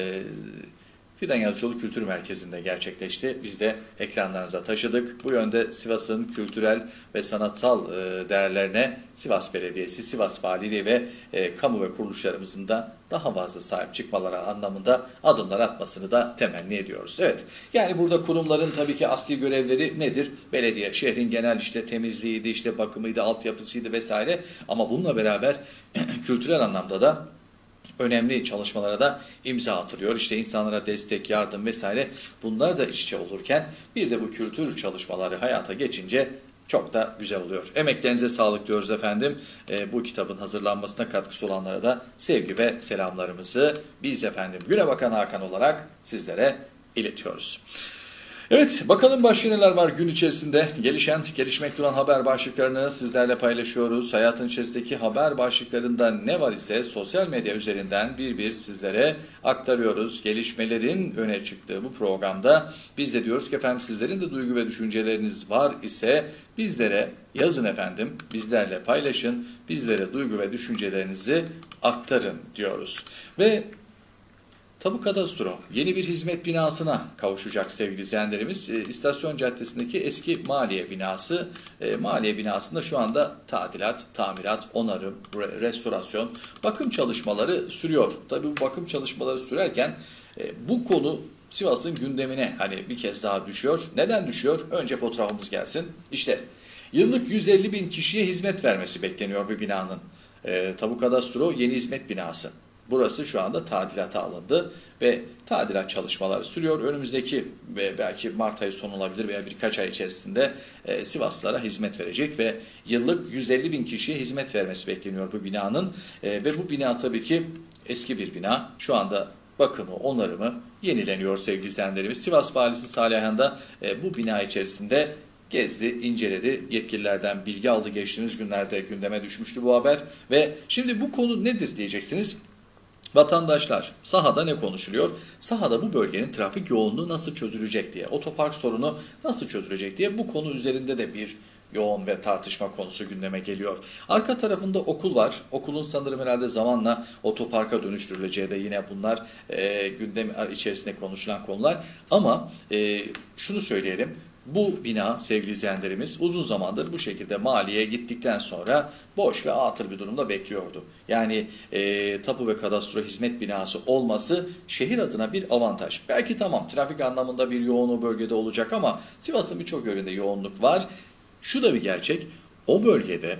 Fidan Yazıcıoğlu Kültür Merkezi'nde gerçekleşti. Biz de ekranlarınıza taşıdık. Bu yönde Sivas'ın kültürel ve sanatsal değerlerine Sivas Belediyesi, Sivas Valiliği ve kamu ve kuruluşlarımızın da daha fazla sahip çıkmaları anlamında adımlar atmasını da temenni ediyoruz. Evet, yani burada kurumların tabii ki asli görevleri nedir? Belediye, şehrin genel işte temizliğiydi, işte bakımıydı, altyapısıydı vesaire. Ama bununla beraber kültürel anlamda da önemli çalışmalara da imza atılıyor. İşte insanlara destek, yardım vesaire bunlar da iç içe olurken bir de bu kültür çalışmaları hayata geçince çok da güzel oluyor. Emeklerinize sağlık diyoruz efendim. Bu kitabın hazırlanmasına katkısı olanlara da sevgi ve selamlarımızı biz efendim Güne Bakan Hakan olarak sizlere iletiyoruz. Evet, bakalım başka neler var gün içerisinde. Gelişmekte olan haber başlıklarını sizlerle paylaşıyoruz. Hayatın içerisindeki haber başlıklarında ne var ise sosyal medya üzerinden bir sizlere aktarıyoruz. Gelişmelerin öne çıktığı bu programda biz de diyoruz ki efendim sizlerin de duygu ve düşünceleriniz var ise bizlere yazın efendim, bizlerle paylaşın, bizlere duygu ve düşüncelerinizi aktarın diyoruz. Ve Tabu Kadastro yeni bir hizmet binasına kavuşacak sevgili izleyenlerimiz. İstasyon Caddesi'ndeki eski maliye binası. Maliye binasında şu anda tadilat, tamirat, onarım, restorasyon, bakım çalışmaları sürüyor. Tabii bu bakım çalışmaları sürerken bu konu Sivas'ın gündemine hani bir kez daha düşüyor. Neden düşüyor? Önce fotoğrafımız gelsin. İşte yıllık 150 bin kişiye hizmet vermesi bekleniyor bir binanın. Tabu Kadastro yeni hizmet binası. Burası şu anda tadilata alındı ve tadilat çalışmaları sürüyor. Önümüzdeki ve belki Mart ayı sonu olabilir veya birkaç ay içerisinde Sivaslılara hizmet verecek ve yıllık 150 bin kişiye hizmet vermesi bekleniyor bu binanın. Ve bu bina tabii ki eski bir bina. Şu anda bakımı, onarımı yenileniyor sevgili izleyenlerimiz. Sivas Valisi Salih Ayhan da bu bina içerisinde gezdi, inceledi, yetkililerden bilgi aldı. Geçtiğimiz günlerde gündeme düşmüştü bu haber ve şimdi bu konu nedir diyeceksiniz. Vatandaşlar, sahada ne konuşuluyor? Sahada bu bölgenin trafik yoğunluğu nasıl çözülecek diye, otopark sorunu nasıl çözülecek diye bu konu üzerinde de bir yoğun ve tartışma konusu gündeme geliyor. Arka tarafında okul var. Okulun sanırım herhalde zamanla otoparka dönüştürüleceği de yine bunlar gündem içerisinde konuşulan konular. Ama şunu söyleyelim. Bu bina sevgili izleyenlerimiz uzun zamandır bu şekilde maliyeye gittikten sonra boş ve atıl bir durumda bekliyordu. Yani tapu ve kadastro hizmet binası olması şehir adına bir avantaj. Belki tamam trafik anlamında bir yoğunluğu bölgede olacak ama Sivas'ın birçok yönünde yoğunluk var. Şu da bir gerçek, o bölgede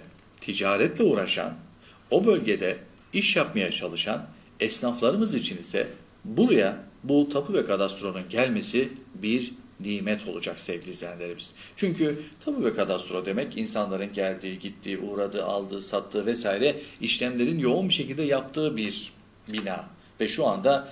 ticaretle uğraşan, o bölgede iş yapmaya çalışan esnaflarımız için ise buraya bu tapu ve kadastronun gelmesi bir nimet olacak sevgili izleyenlerimiz. Çünkü tapu ve kadastro demek insanların geldiği, gittiği, uğradığı, aldığı, sattığı vesaire işlemlerin yoğun bir şekilde yaptığı bir bina. Ve şu anda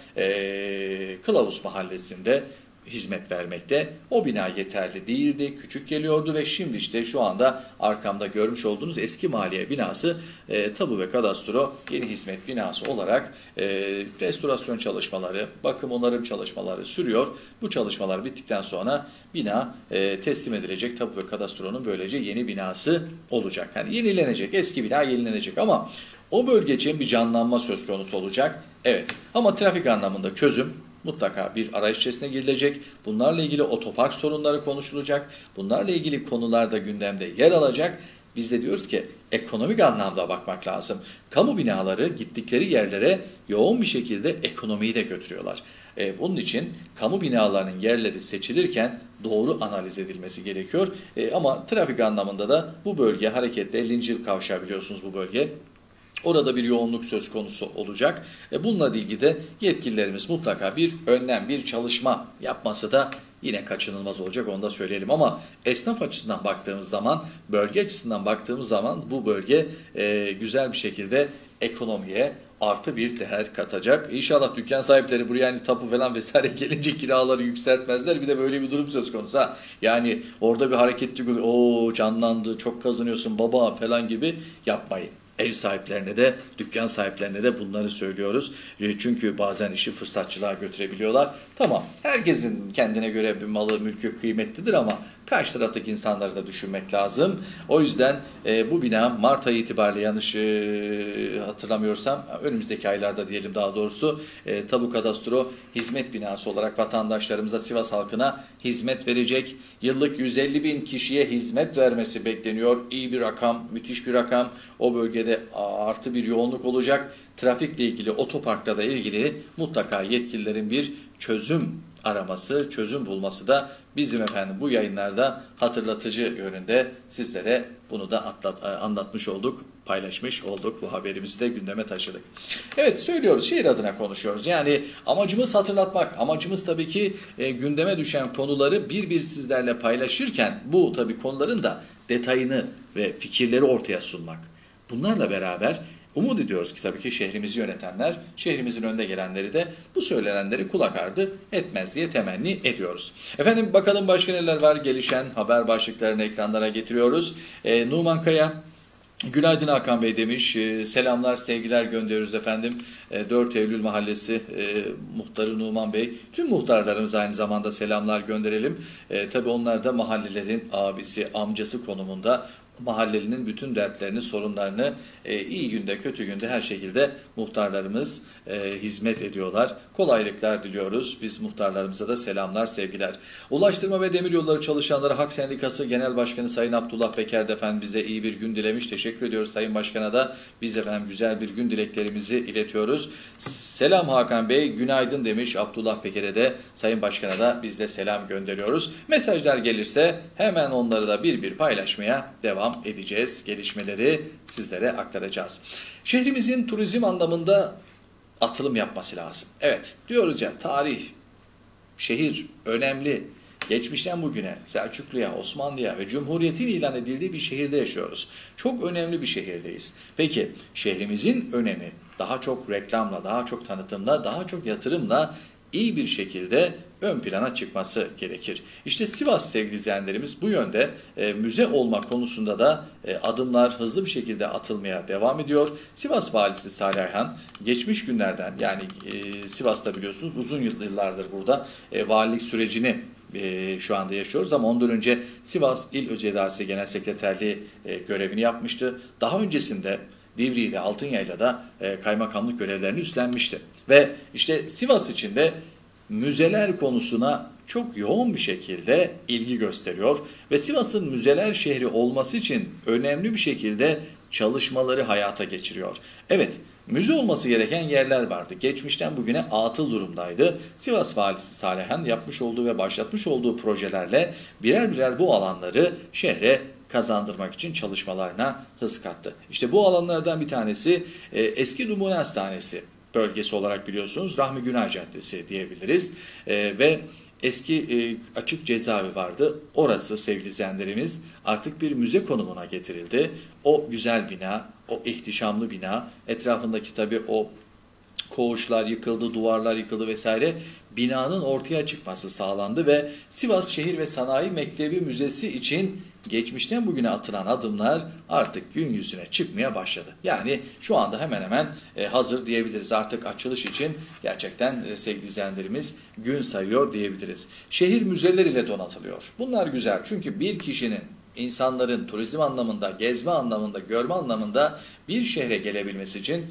Kılavuz Mahallesi'nde hizmet vermekte. O bina yeterli değildi, küçük geliyordu ve şimdi işte şu anda arkamda görmüş olduğunuz eski maliye binası tapu ve kadastro yeni hizmet binası olarak restorasyon çalışmaları, bakım onarım çalışmaları sürüyor. Bu çalışmalar bittikten sonra bina teslim edilecek. Tapu ve kadastronun böylece yeni binası olacak. Yani yenilenecek, eski bina yenilenecek ama o bölge için bir canlanma söz konusu olacak. Evet ama trafik anlamında çözüm mutlaka bir arayış içerisine girilecek. Bunlarla ilgili otopark sorunları konuşulacak. Bunlarla ilgili konular da gündemde yer alacak. Biz de diyoruz ki ekonomik anlamda bakmak lazım. Kamu binaları gittikleri yerlere yoğun bir şekilde ekonomiyi de götürüyorlar. Bunun için kamu binalarının yerleri seçilirken doğru analiz edilmesi gerekiyor. Ama trafik anlamında da bu bölge hareketli 50. yıl kavşağı biliyorsunuz bu bölge. Orada bir yoğunluk söz konusu olacak. Bununla ilgili de yetkililerimiz mutlaka bir önlem, bir çalışma yapması da yine kaçınılmaz olacak, onu da söyleyelim. Ama esnaf açısından baktığımız zaman, bölge açısından baktığımız zaman bu bölge güzel bir şekilde ekonomiye artı bir değer katacak. İnşallah dükkan sahipleri buraya yani tapu falan vesaire gelince kiraları yükseltmezler. Bir de böyle bir durum söz konusu. Yani orada bir hareketli, o canlandı, çok kazanıyorsun baba falan gibi yapmayın. Ev sahiplerine de, dükkan sahiplerine de bunları söylüyoruz. Çünkü bazen işi fırsatçılığa götürebiliyorlar. Tamam, herkesin kendine göre bir malı, mülkü kıymetlidir ama karşı taraftaki insanları da düşünmek lazım. O yüzden bu bina Mart ayı itibariyle yanlış hatırlamıyorsam önümüzdeki aylarda diyelim daha doğrusu tapu kadastro hizmet binası olarak vatandaşlarımıza, Sivas halkına hizmet verecek. Yıllık 150.000 kişiye hizmet vermesi bekleniyor. İyi bir rakam, müthiş bir rakam. O bölgede artı bir yoğunluk olacak. Trafikle ilgili, otoparkla da ilgili mutlaka yetkililerin bir çözüm araması, çözüm bulması da bizim efendim bu yayınlarda hatırlatıcı yönünde sizlere bunu da anlatmış olduk, paylaşmış olduk. Bu haberimizi de gündeme taşıdık. Evet söylüyoruz, şehir adına konuşuyoruz. Yani amacımız hatırlatmak, amacımız tabii ki gündeme düşen konuları bir sizlerle paylaşırken bu tabii konuların da detayını ve fikirleri ortaya sunmak. Bunlarla beraber umut ediyoruz ki tabii ki şehrimizi yönetenler, şehrimizin önde gelenleri de bu söylenenleri kulak ardı etmez diye temenni ediyoruz. Efendim bakalım başka neler var, gelişen haber başlıklarını ekranlara getiriyoruz. Numan Kaya, günaydın Hakan Bey demiş. Selamlar, sevgiler gönderiyoruz efendim. 4 Eylül Mahallesi muhtarı Numan Bey. Tüm muhtarlarımıza aynı zamanda selamlar gönderelim. Tabii onlar da mahallelerin abisi, amcası konumunda. Mahallenin bütün dertlerini, sorunlarını iyi günde, kötü günde her şekilde muhtarlarımız hizmet ediyorlar. Kolaylıklar diliyoruz. Biz muhtarlarımıza da selamlar, sevgiler. Ulaştırma ve Demiryolları Çalışanları Hak Sendikası Genel Başkanı Sayın Abdullah Peker de efendim bize iyi bir gün dilemiş. Teşekkür ediyoruz Sayın Başkan'a da. Biz efendim güzel bir gün dileklerimizi iletiyoruz. Selam Hakan Bey, günaydın demiş Abdullah Peker'e de. Sayın Başkan'a da biz de selam gönderiyoruz. Mesajlar gelirse hemen onları da bir paylaşmaya devam edeceğiz. Gelişmeleri sizlere aktaracağız. Şehrimizin turizm anlamında atılım yapması lazım. Evet diyoruz ya, tarih, şehir önemli. Geçmişten bugüne Selçuklu'ya, Osmanlı'ya ve Cumhuriyet'in ilan edildiği bir şehirde yaşıyoruz. Çok önemli bir şehirdeyiz. Peki şehrimizin önemi daha çok reklamla, daha çok tanıtımla, daha çok yatırımla iyi bir şekilde ön plana çıkması gerekir. İşte Sivas sevgili izleyenlerimiz bu yönde müze olma konusunda da adımlar hızlı bir şekilde atılmaya devam ediyor. Sivas Valisi Salih Ayhan geçmiş günlerden yani Sivas'ta biliyorsunuz uzun yıllardır burada valilik sürecini şu anda yaşıyoruz ama ondan önce Sivas İl Özel İdaresi Genel Sekreterliği görevini yapmıştı. Daha öncesinde Divriği ile Altınya'yla kaymakamlık görevlerini üstlenmişti. Ve işte Sivas için de müzeler konusuna çok yoğun bir şekilde ilgi gösteriyor ve Sivas'ın müzeler şehri olması için önemli bir şekilde çalışmaları hayata geçiriyor. Evet, müze olması gereken yerler vardı. Geçmişten bugüne atıl durumdaydı. Sivas Valisi Salih Ayhan yapmış olduğu ve başlatmış olduğu projelerle birer bu alanları şehre kazandırmak için çalışmalarına hız kattı. İşte bu alanlardan bir tanesi eski Numune Hastanesi bölgesi olarak biliyorsunuz Rahmi Günay Caddesi diyebiliriz ve eski açık cezaevi vardı. Orası sevgili izleyenlerimiz artık bir müze konumuna getirildi. O güzel bina, o ihtişamlı bina, etrafındaki tabii o koğuşlar yıkıldı, duvarlar yıkıldı vesaire. Binanın ortaya çıkması sağlandı ve Sivas Şehir ve Sanayi Mektebi Müzesi için geçmişten bugüne atılan adımlar artık gün yüzüne çıkmaya başladı. Yani şu anda hemen hemen hazır diyebiliriz. Artık açılış için gerçekten sevgili izleyenlerimiz gün sayıyor diyebiliriz. Şehir müzeler ile donatılıyor. Bunlar güzel çünkü bir kişinin, insanların turizm anlamında, gezme anlamında, görme anlamında bir şehre gelebilmesi için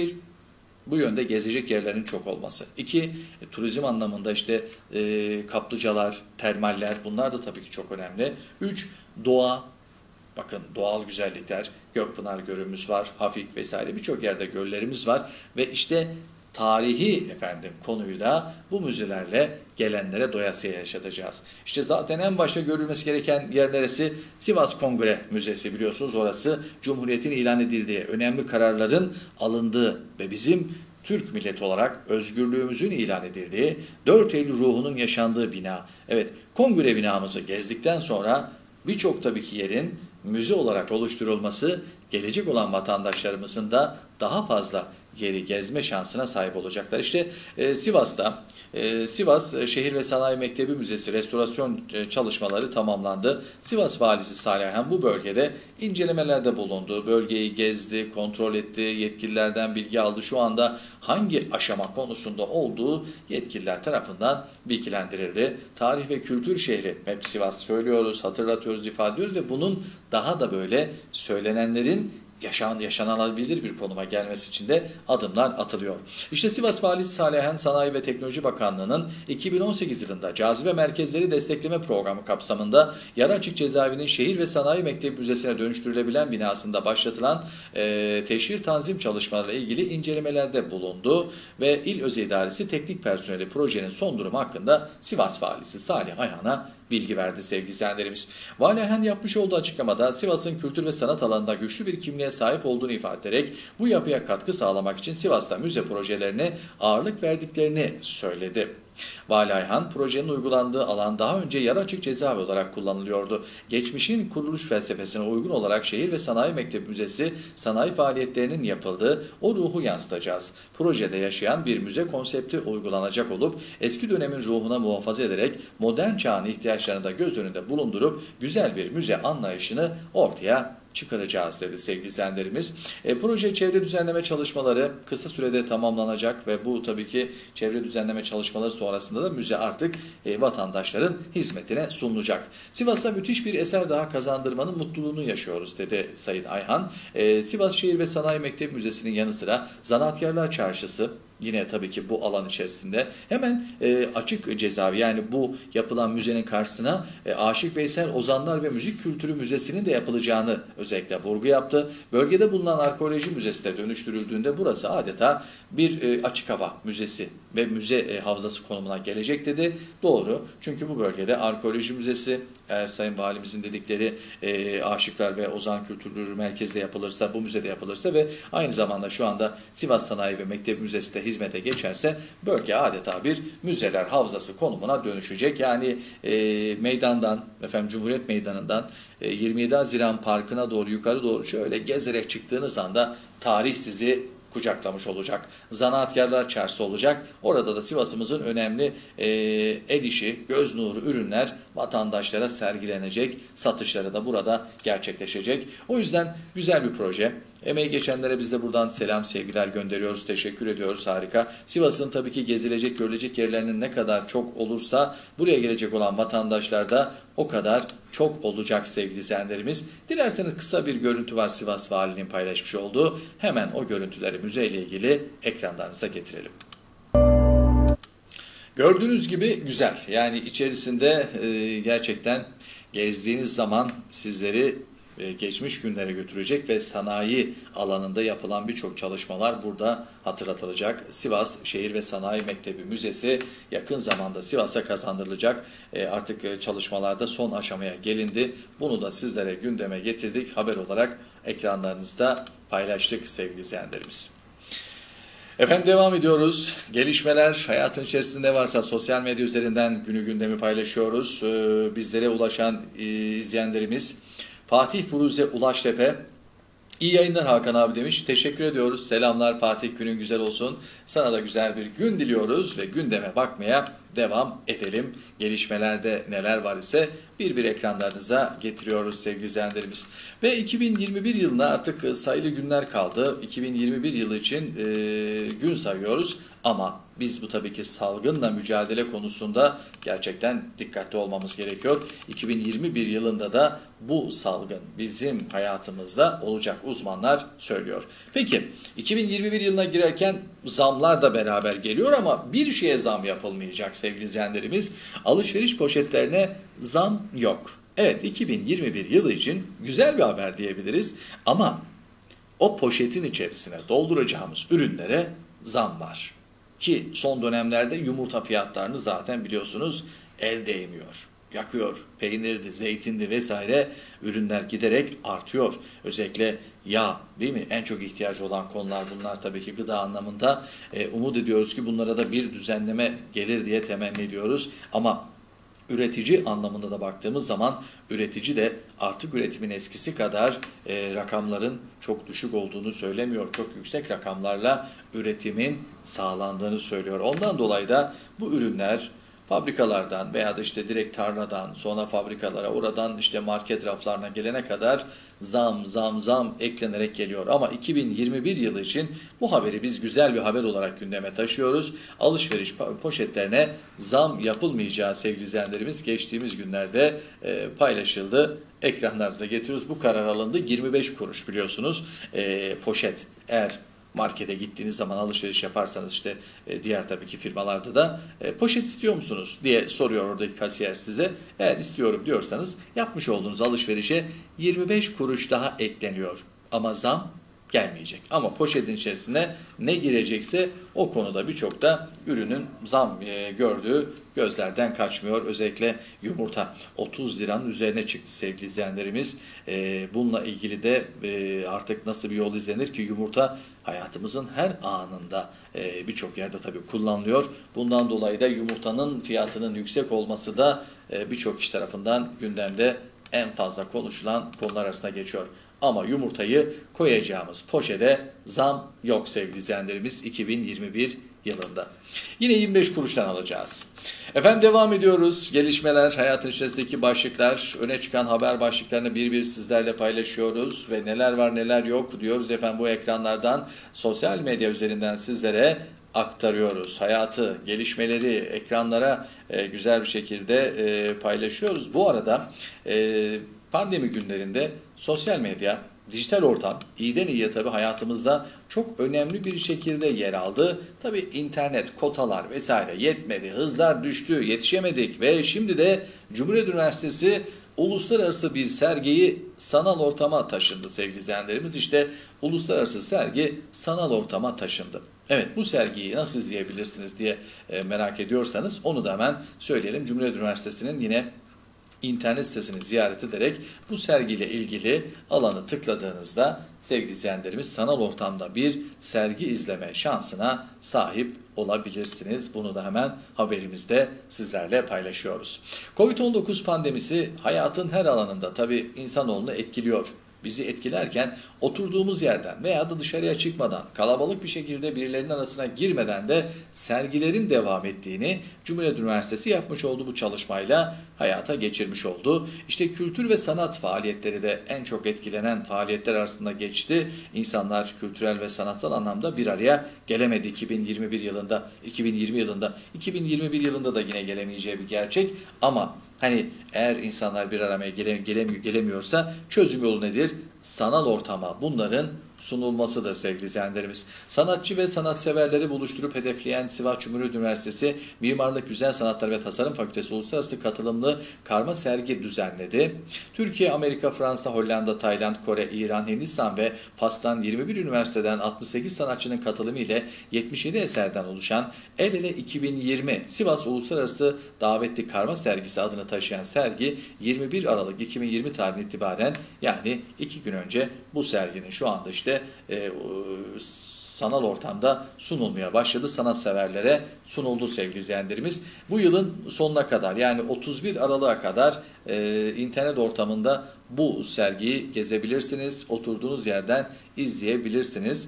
bu yönde gezecek yerlerin çok olması. 2, turizm anlamında işte kaplıcalar, termaller bunlar da tabii ki çok önemli. 3, doğa. Bakın doğal güzellikler, Gökpınar Gölümüz var, Hafik vesaire birçok yerde göllerimiz var ve işte tarihi konuyu da bu müzelerle gelenlere doyasıya yaşatacağız. İşte zaten en başta görülmesi gereken yer neresi? Sivas Kongre Müzesi biliyorsunuz orası Cumhuriyet'in ilan edildiği, önemli kararların alındığı ve bizim Türk milleti olarak özgürlüğümüzün ilan edildiği, 4 Eylül ruhunun yaşandığı bina. Evet, kongre binamızı gezdikten sonra birçok tabii ki yerin müze olarak oluşturulması gelecek olan vatandaşlarımızın da daha fazla yeri gezme şansına sahip olacaklar. İşte Sivas'ta Sivas Şehir ve Sanayi Mektebi Müzesi restorasyon çalışmaları tamamlandı. Sivas Valisi Salih Ayhan bu bölgede incelemelerde bulundu. Bölgeyi gezdi, kontrol etti, yetkililerden bilgi aldı. Şu anda hangi aşama konusunda olduğu yetkililer tarafından bilgilendirildi. Tarih ve kültür şehri hep Sivas söylüyoruz, hatırlatıyoruz, ifade ediyoruz ve bunun daha da böyle söylenenlerin yaşanabilir bir konuma gelmesi için de adımlar atılıyor. İşte Sivas Valisi Salih Ayhan Sanayi ve Teknoloji Bakanlığı'nın 2018 yılında Cazibe Merkezleri Destekleme Programı kapsamında Yarıaçık Cezaevinin Şehir ve Sanayi Mektebi Müzesi'ne dönüştürülebilen binasında başlatılan teşhir tanzim çalışmalarıyla ilgili incelemelerde bulundu ve İl Özel İdaresi Teknik Personeli projenin son durumu hakkında Sivas Valisi Salih Ayhan'a bilgi verdi sevgili izleyenlerimiz. Vali Ayhan yapmış olduğu açıklamada Sivas'ın kültür ve sanat alanında güçlü bir kimliğe sahip olduğunu ifade ederek bu yapıya katkı sağlamak için Sivas'ta müze projelerine ağırlık verdiklerini söyledi. Vali Ayhan, projenin uygulandığı alan daha önce Yarıaçık Cezaevi olarak kullanılıyordu. Geçmişin kuruluş felsefesine uygun olarak Şehir ve Sanayi Mektebi Müzesi sanayi faaliyetlerinin yapıldığı o ruhu yansıtacağız. Projede yaşayan bir müze konsepti uygulanacak olup eski dönemin ruhuna muhafaza ederek modern çağın ihtiyaçlarını da göz önünde bulundurup güzel bir müze anlayışını ortaya çıkaracağız dedi sevgili izleyenlerimiz. Proje çevre düzenleme çalışmaları kısa sürede tamamlanacak ve bu tabii ki çevre düzenleme çalışmaları sonrasında da müze artık vatandaşların hizmetine sunulacak. Sivas'a müthiş bir eser daha kazandırmanın mutluluğunu yaşıyoruz dedi Sayın Ayhan. Sivas Şehir ve Sanayi Mektebi Müzesi'nin yanı sıra Zanaatkarlar Çarşısı yine tabii ki bu alan içerisinde hemen açık cezaevi yani bu yapılan müzenin karşısına Aşık Veysel Ozanlar ve Müzik Kültürü Müzesi'nin de yapılacağını özellikle vurgu yaptı. Bölgede bulunan arkeoloji müzesi de dönüştürüldüğünde burası adeta bir açık hava müzesi ve müze havzası konumuna gelecek dedi. Doğru çünkü bu bölgede arkeoloji müzesi eğer Sayın Valimizin dedikleri Aşıklar ve Ozan Kültürü Merkezi'de yapılırsa bu müzede yapılırsa ve aynı zamanda şu anda Sivas Sanayi ve Mektebi Müzesi de hizmete geçerse bölge adeta bir müzeler havzası konumuna dönüşecek. Yani meydandan, Cumhuriyet Meydanı'ndan 27 Haziran Parkı'na doğru yukarı doğru şöyle gezerek çıktığınız anda tarih sizi kucaklamış olacak. Zanaatkarlar Çarşısı olacak. Orada da Sivas'ımızın önemli el işi, göz nuru ürünler vatandaşlara sergilenecek. Satışları da burada gerçekleşecek. O yüzden güzel bir proje. Emeği geçenlere biz de buradan selam, sevgiler gönderiyoruz. Teşekkür ediyoruz. Harika. Sivas'ın tabii ki gezilecek, görülecek yerlerinin ne kadar çok olursa buraya gelecek olan vatandaşlar da o kadar çok olacak sevgili izleyenlerimiz. Dilerseniz kısa bir görüntü var Sivas Valiliğinin paylaşmış olduğu. Hemen o görüntüleri müzeyle ilgili ekranlarınıza getirelim. Gördüğünüz gibi güzel. Yani içerisinde gerçekten gezdiğiniz zaman sizleri geçmiş günlere götürecek ve sanayi alanında yapılan birçok çalışmalar burada hatırlatılacak. Sivas Şehir ve Sanayi Mektebi Müzesi yakın zamanda Sivas'a kazandırılacak. Artık çalışmalarda son aşamaya gelindi. Bunu da sizlere gündeme getirdik. Haber olarak ekranlarınızda paylaştık sevgili izleyenlerimiz. Efendim devam ediyoruz. Gelişmeler hayatın içerisinde ne varsa sosyal medya üzerinden günü gündemi paylaşıyoruz. Bizlere ulaşan izleyenlerimiz Fatih Furuze Ulaştepe, İyi yayınlar Hakan abi demiş. Teşekkür ediyoruz. Selamlar Fatih, günün güzel olsun. Sana da güzel bir gün diliyoruz ve gündeme bakmaya devam edelim. Gelişmelerde neler var ise bir ekranlarınıza getiriyoruz sevgili izleyenlerimiz. Ve 2021 yılına artık sayılı günler kaldı. 2021 yılı için gün sayıyoruz ama biz bu tabii ki salgınla mücadele konusunda gerçekten dikkatli olmamız gerekiyor. 2021 yılında da bu salgın bizim hayatımızda olacak, uzmanlar söylüyor. Peki 2021 yılına girerken zamlar da beraber geliyor ama bir şeye zam yapılmayacak sevgili izleyenlerimiz. Alışveriş poşetlerine zam yok. Evet, 2021 yılı için güzel bir haber diyebiliriz ama o poşetin içerisine dolduracağımız ürünlere zam var. Ki son dönemlerde yumurta fiyatlarını zaten biliyorsunuz el değmiyor. Yakıyor. Peynirdi, zeytindi vesaire ürünler giderek artıyor. Özellikle yağ, değil mi? En çok ihtiyacı olan konular bunlar tabii ki gıda anlamında. Umut ediyoruz ki bunlara da bir düzenleme gelir diye temenni ediyoruz. Ama üretici anlamında da baktığımız zaman üretici de artık üretimin eskisi kadar rakamların çok düşük olduğunu söylemiyor. Çok yüksek rakamlarla üretimin sağlandığını söylüyor. Ondan dolayı da bu ürünler fabrikalardan veya da işte direkt tarladan sonra fabrikalara, oradan işte market raflarına gelene kadar zam eklenerek geliyor. Ama 2021 yılı için bu haberi biz güzel bir haber olarak gündeme taşıyoruz. Alışveriş poşetlerine zam yapılmayacağı sevgili izleyenlerimiz geçtiğimiz günlerde paylaşıldı. Ekranlarınıza getiriyoruz. Bu karar alındı. 25 kuruş biliyorsunuz poşet, eğer markete gittiğiniz zaman alışveriş yaparsanız işte diğer tabii ki firmalarda da poşet istiyor musunuz diye soruyor oradaki kasiyer size. Eğer istiyorum diyorsanız yapmış olduğunuz alışverişe 25 kuruş daha ekleniyor. Ama zam gelmeyecek. Ama poşetin içerisine ne girecekse o konuda birçok da ürünün zam gördüğü gözlerden kaçmıyor. Özellikle yumurta 30 liranın üzerine çıktı sevgili izleyenlerimiz. Bununla ilgili de artık nasıl bir yol izlenir ki yumurta hayatımızın her anında birçok yerde tabii kullanılıyor. Bundan dolayı da yumurtanın fiyatının yüksek olması da birçok kişi tarafından gündemde en fazla konuşulan konular arasında geçiyor. Ama yumurtayı koyacağımız poşete zam yok sevgili izleyenlerimiz 2021 yılında. Yine 25 kuruştan alacağız. Efendim devam ediyoruz. Gelişmeler, hayatın içerisindeki başlıklar, öne çıkan haber başlıklarını bir sizlerle paylaşıyoruz. Ve neler var neler yok diyoruz efendim bu ekranlardan sosyal medya üzerinden sizlere aktarıyoruz. Hayatı, gelişmeleri ekranlara güzel bir şekilde paylaşıyoruz. Bu arada pandemi günlerinde sosyal medya, dijital ortam iyiden iyiye tabii hayatımızda çok önemli bir şekilde yer aldı. Tabii internet, kotalar vesaire yetmedi, hızlar düştü, yetişemedik ve şimdi de Cumhuriyet Üniversitesi uluslararası bir sergiyi sanal ortama taşındı sevgili izleyenlerimiz. İşte uluslararası sergi sanal ortama taşındı. Evet, bu sergiyi nasıl izleyebilirsiniz diye merak ediyorsanız onu da hemen söyleyelim. Cumhuriyet Üniversitesi'nin yine İnternet sitesini ziyaret ederek bu sergiyle ilgili alanı tıkladığınızda sevgili izleyenlerimiz sanal ortamda bir sergi izleme şansına sahip olabilirsiniz. Bunu da hemen haberimizde sizlerle paylaşıyoruz. Covid-19 pandemisi hayatın her alanında tabii insanoğlunu etkiliyor. Bizi etkilerken oturduğumuz yerden veya da dışarıya çıkmadan, kalabalık bir şekilde birilerinin arasına girmeden de sergilerin devam ettiğini Cumhuriyet Üniversitesi yapmış olduğu bu çalışmayla hayata geçirmiş oldu. İşte kültür ve sanat faaliyetleri de en çok etkilenen faaliyetler arasında geçti. İnsanlar kültürel ve sanatsal anlamda bir araya gelemedi 2021 yılında, 2021 yılında da yine gelemeyeceği bir gerçek ama hani eğer insanlar bir araya gelemiyorsa çözüm yolu nedir? Sanal ortama bunların sunulmasıdır sevgili izleyenlerimiz. Sanatçı ve sanatseverleri buluşturup hedefleyen Sivas Cumhuriyet Üniversitesi Mimarlık, Güzel Sanatlar ve Tasarım Fakültesi uluslararası katılımlı karma sergi düzenledi. Türkiye, Amerika, Fransa, Hollanda, Tayland, Kore, İran, Hindistan ve Fas'tan 21 üniversiteden 68 sanatçının katılımı ile 77 eserden oluşan El Ele 2020 Sivas Uluslararası Davetli Karma Sergisi adını taşıyan sergi 21 Aralık 2020 tarihine itibaren, yani 2 gün önce bu serginin şu anda sanal ortamda sunulmaya başladı. Sanatseverlere sunuldu sevgili izleyenlerimiz. Bu yılın sonuna kadar, yani 31 Aralık'a kadar internet ortamında bu sergiyi gezebilirsiniz. Oturduğunuz yerden izleyebilirsiniz.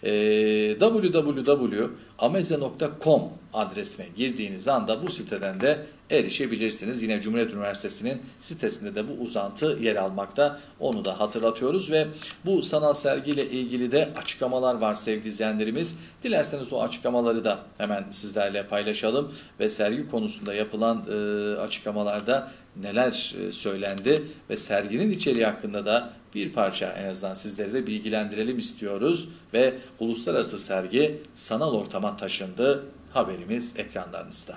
www.ameze.com adresine girdiğiniz anda bu siteden de erişebilirsiniz. Yine Cumhuriyet Üniversitesi'nin sitesinde de bu uzantı yer almakta. Onu da hatırlatıyoruz ve bu sanal sergiyle ilgili de açıklamalar var sevgili izleyenlerimiz. Dilerseniz o açıklamaları da hemen sizlerle paylaşalım ve sergi konusunda yapılan açıklamalarda neler söylendi ve serginin içeriği hakkında da bir parça en azından sizleri de bilgilendirelim istiyoruz ve uluslararası sergi sanal ortama taşındı. Haberimiz ekranlarınızda.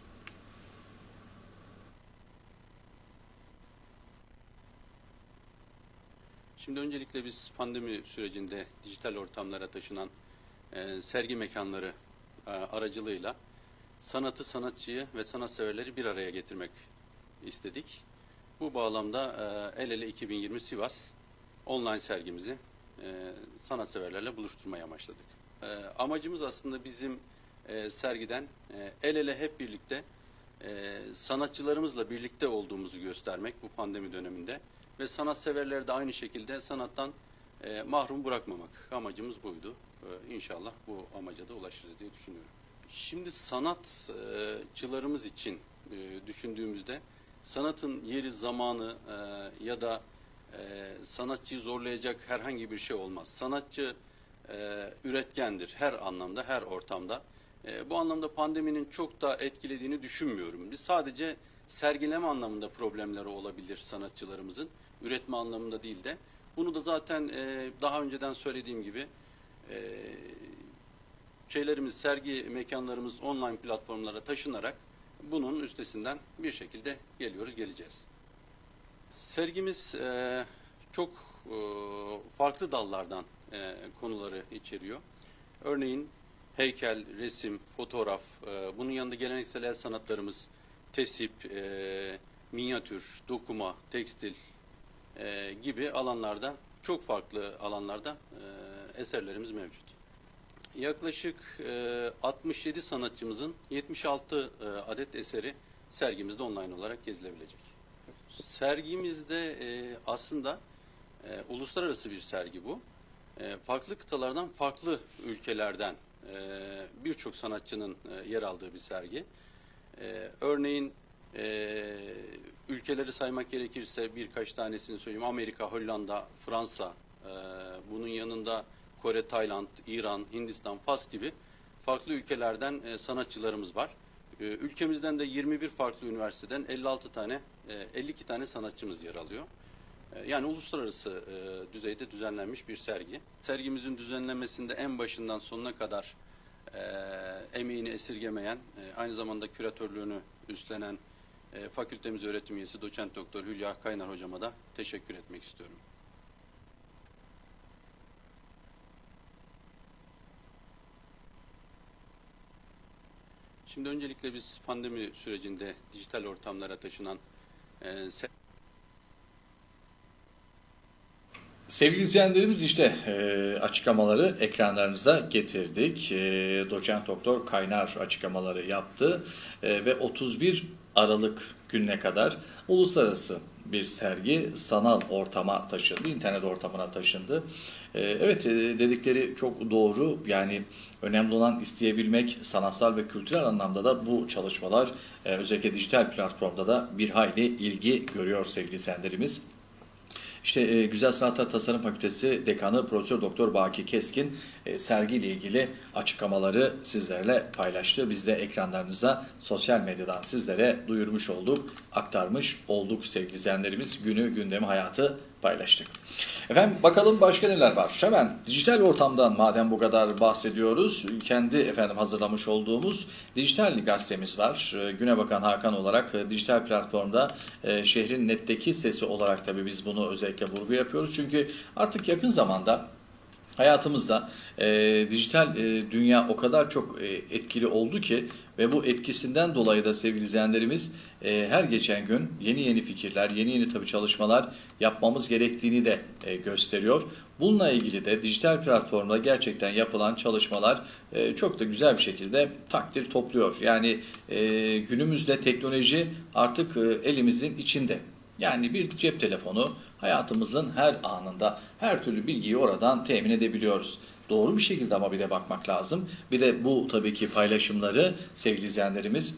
Şimdi öncelikle biz pandemi sürecinde dijital ortamlara taşınan sergi mekanları aracılığıyla sanatı, sanatçıyı ve sanatseverleri bir araya getirmek istedik. Bu bağlamda El Ele 2020 Sivas online sergimizi sanatseverlerle buluşturmaya amaçladık. Amacımız aslında bizim sergiden el ele hep birlikte sanatçılarımızla birlikte olduğumuzu göstermek bu pandemi döneminde ve sanatseverleri de aynı şekilde sanattan mahrum bırakmamak. Amacımız buydu. İnşallah bu amaca da ulaşırız diye düşünüyorum. Şimdi sanatçılarımız için düşündüğümüzde sanatın yeri, zamanı ya da sanatçıyı zorlayacak herhangi bir şey olmaz. Sanatçı üretkendir her anlamda, her ortamda. Bu anlamda pandeminin çok da etkilediğini düşünmüyorum. Biz sadece sergileme anlamında problemleri olabilir sanatçılarımızın, üretme anlamında değil de. Bunu da zaten daha önceden söylediğim gibi sergi mekanlarımız online platformlara taşınarak bunun üstesinden bir şekilde geleceğiz. Sergimiz çok farklı dallardan konuları içeriyor. Örneğin heykel, resim, fotoğraf, bunun yanında geleneksel el sanatlarımız, tesip, minyatür, dokuma, tekstil gibi alanlarda, çok farklı alanlarda eserlerimiz mevcut. Yaklaşık 67 sanatçımızın 76 adet eseri sergimizde online olarak gezilebilecek. Sergimizde aslında uluslararası bir sergi bu. Farklı kıtalardan, farklı ülkelerden birçok sanatçının yer aldığı bir sergi. Örneğin ülkeleri saymak gerekirse birkaç tanesini söyleyeyim. Amerika, Hollanda, Fransa, bunun yanında Kore, Tayland, İran, Hindistan, Fas gibi farklı ülkelerden sanatçılarımız var. Ülkemizden de 21 farklı üniversiteden 52 tane sanatçımız yer alıyor. Yani uluslararası düzeyde düzenlenmiş bir sergi. Sergimizin düzenlenmesinde en başından sonuna kadar emeğini esirgemeyen, aynı zamanda küratörlüğünü üstlenen fakültemiz öğretim üyesi Doçent Doktor Hülya Kaynar hocama da teşekkür etmek istiyorum. Şimdi öncelikle biz pandemi sürecinde dijital ortamlara taşınan sevgili izleyenlerimiz, açıklamaları ekranlarınıza getirdik. Doçent Doktor Kaynar açıklamaları yaptı ve 31 Aralık gününe kadar uluslararası bir sergi sanal ortama taşındı, internet ortamına taşındı. Evet, dedikleri çok doğru. Yani önemli olan isteyebilmek, sanatsal ve kültürel anlamda da bu çalışmalar özellikle dijital platformda da bir hayli ilgi görüyor sevgili izleyenlerimiz. Güzel Sanatlar Tasarım Fakültesi Dekanı Profesör Doktor Baki Keskin sergiyle ilgili açıklamaları sizlerle paylaştı. Biz de ekranlarınıza sosyal medyadan sizlere duyurmuş olduk, aktarmış olduk sevgili izleyenlerimiz. Günü, gündemi, hayatı paylaştık. Efendim bakalım başka neler var? Hemen dijital ortamdan madem bu kadar bahsediyoruz, kendi hazırlamış olduğumuz dijital gazetemiz var. Güne Bakan Hakan olarak dijital platformda şehrin netteki sesi olarak tabii biz bunu özellikle vurgu yapıyoruz. Çünkü artık yakın zamanda hayatımızda dijital dünya o kadar çok etkili oldu ki ve bu etkisinden dolayı da sevgili izleyenlerimiz her geçen gün yeni fikirler, yeni tabii çalışmalar yapmamız gerektiğini de gösteriyor. Bununla ilgili de dijital platformda gerçekten yapılan çalışmalar çok da güzel bir şekilde takdir topluyor. Yani günümüzde teknoloji artık elimizin içinde. Yani bir cep telefonu hayatımızın her anında her türlü bilgiyi oradan temin edebiliyoruz. Doğru bir şekilde ama bir de bakmak lazım. Bir de bu tabii ki paylaşımları sevgili izleyenlerimiz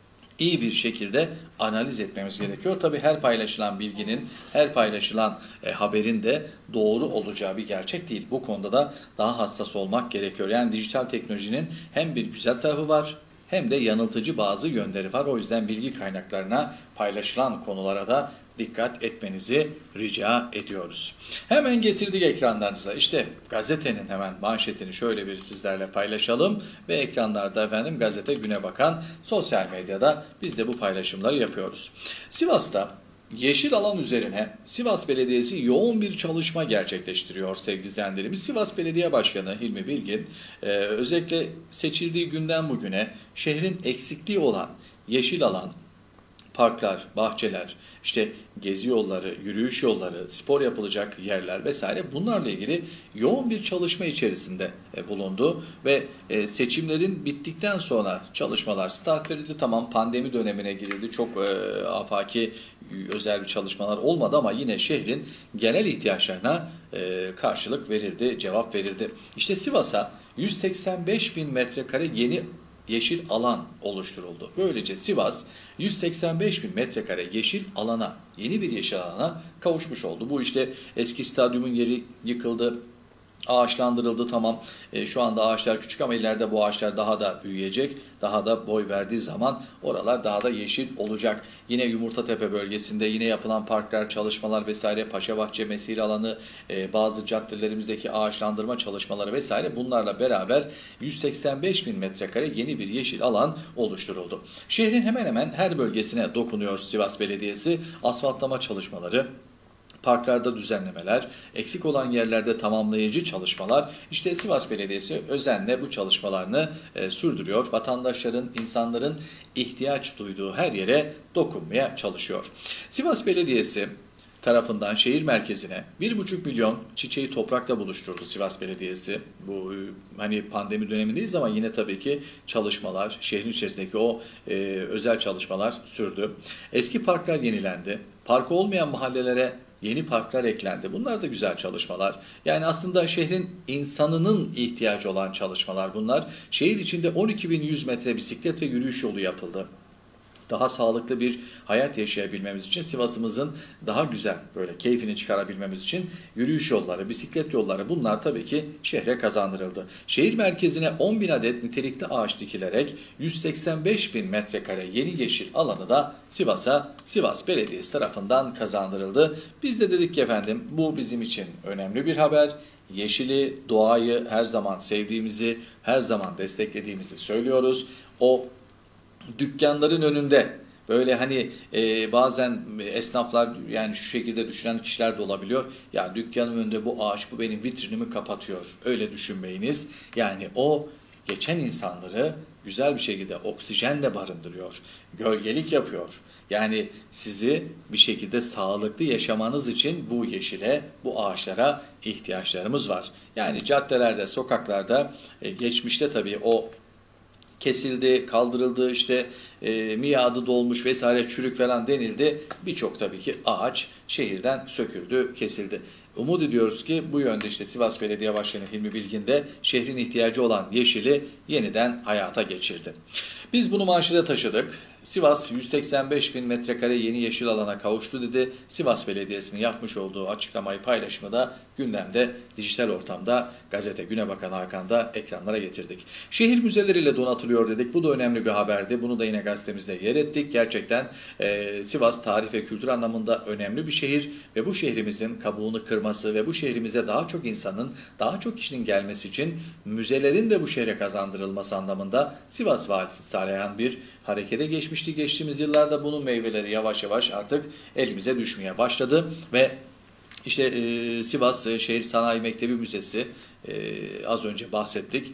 iyi bir şekilde analiz etmemiz gerekiyor. Tabii her paylaşılan bilginin, her paylaşılan haberin de doğru olacağı bir gerçek değil. Bu konuda da daha hassas olmak gerekiyor. Yani dijital teknolojinin hem bir güzel tarafı var, hem de yanıltıcı bazı yönleri var. O yüzden bilgi kaynaklarına, paylaşılan konulara da dikkat etmenizi rica ediyoruz. Hemen getirdik ekranlarınıza. İşte gazetenin hemen manşetini şöyle bir sizlerle paylaşalım ve ekranlarda gazete Güne Bakan, sosyal medyada biz de bu paylaşımları yapıyoruz. Sivas'ta yeşil alan üzerine Sivas Belediyesi yoğun bir çalışma gerçekleştiriyor sevgili izleyenlerimiz. Sivas Belediye Başkanı Hilmi Bilgin özellikle seçildiği günden bugüne şehrin eksikliği olan yeşil alan, parklar, bahçeler, işte gezi yolları, yürüyüş yolları, spor yapılacak yerler vesaire bunlarla ilgili yoğun bir çalışma içerisinde bulundu ve seçimlerin bittikten sonra çalışmalar start verildi. Tamam, pandemi dönemine girildi. Çok afaki özel bir çalışmalar olmadı ama yine şehrin genel ihtiyaçlarına karşılık verildi, cevap verildi. İşte Sivas'a 185 bin metrekare yeni yeşil alan oluşturuldu. Böylece Sivas 185 bin metrekare yeşil alana, yeni bir yeşil alana kavuşmuş oldu. Bu işte eski stadyumun yeri yıkıldı, ağaçlandırıldı, tamam. Şu anda ağaçlar küçük ama ileride bu ağaçlar daha da büyüyecek. Daha da boy verdiği zaman oralar daha da yeşil olacak. Yine Yumurtatepe bölgesinde yine yapılan parklar, çalışmalar vesaire, Paşabahçe mesire alanı, bazı caddelerimizdeki ağaçlandırma çalışmaları vesaire bunlarla beraber 185 bin metrekare yeni bir yeşil alan oluşturuldu. Şehrin hemen hemen her bölgesine dokunuyor Sivas Belediyesi. Asfaltlama çalışmaları, parklarda düzenlemeler, eksik olan yerlerde tamamlayıcı çalışmalar. İşte Sivas Belediyesi özenle bu çalışmalarını sürdürüyor. Vatandaşların, insanların ihtiyaç duyduğu her yere dokunmaya çalışıyor. Sivas Belediyesi tarafından şehir merkezine 1,5 milyon çiçeği toprakla buluşturdu Sivas Belediyesi. Bu pandemi dönemindeyiz ama yine tabii ki çalışmalar, şehrin içerisindeki o özel çalışmalar sürdü. Eski parklar yenilendi. Parkı olmayan mahallelere yeni parklar eklendi. Bunlar da güzel çalışmalar. Yani aslında şehrin insanının ihtiyacı olan çalışmalar bunlar. Şehir içinde 12.100 metre bisiklet ve yürüyüş yolu yapıldı. Daha sağlıklı bir hayat yaşayabilmemiz için, Sivas'ımızın daha güzel böyle keyfini çıkarabilmemiz için yürüyüş yolları, bisiklet yolları bunlar tabii ki şehre kazandırıldı. Şehir merkezine 10.000 adet nitelikli ağaç dikilerek 185 bin metrekare yeni yeşil alanı da Sivas'a Sivas Belediyesi tarafından kazandırıldı. Biz de dedik ki bu bizim için önemli bir haber. Yeşili, doğayı her zaman sevdiğimizi, her zaman desteklediğimizi söylüyoruz. O dükkanların önünde böyle bazen esnaflar, yani şu şekilde düşünen kişiler de olabiliyor. Ya dükkanın önünde bu ağaç, bu benim vitrinimi kapatıyor. Öyle düşünmeyiniz. Yani o geçen insanları güzel bir şekilde oksijenle barındırıyor. Gölgelik yapıyor. Yani sizi bir şekilde sağlıklı yaşamanız için bu yeşile, bu ağaçlara ihtiyaçlarımız var. Yani caddelerde, sokaklarda geçmişte tabii o kesildi, kaldırıldı, miadı dolmuş vesaire, çürük falan denildi. Birçok tabii ki ağaç şehirden söküldü, kesildi. umut ediyoruz ki bu yönde işte Sivas Belediye Başkanı Hilmi Bilgin de şehrin ihtiyacı olan yeşili yeniden hayata geçirdi. Biz bunu manşete taşıdık. Sivas 185 bin metrekare yeni yeşil alana kavuştu dedi. Sivas Belediyesi'nin yapmış olduğu açıklamayı, paylaşımı da gündemde, dijital ortamda, gazete Güne Bakan Hakan'da ekranlara getirdik. Şehir müzeleriyle donatılıyor dedik. Bu da önemli bir haberdi. Bunu da yine gazetemizde yer ettik. Gerçekten Sivas tarih ve kültür anlamında önemli bir şehir ve bu şehrimizin kabuğunu kırması ve bu şehrimize daha çok insanın, daha çok kişinin gelmesi için müzelerin de bu şehre kazandırılması anlamında Sivas Valisi sağlayan bir harekete geçmişti. Geçtiğimiz yıllarda bunun meyveleri yavaş yavaş artık elimize düşmeye başladı ve işte Sivas Şehir Sanayi Mektebi Müzesi az önce bahsettik.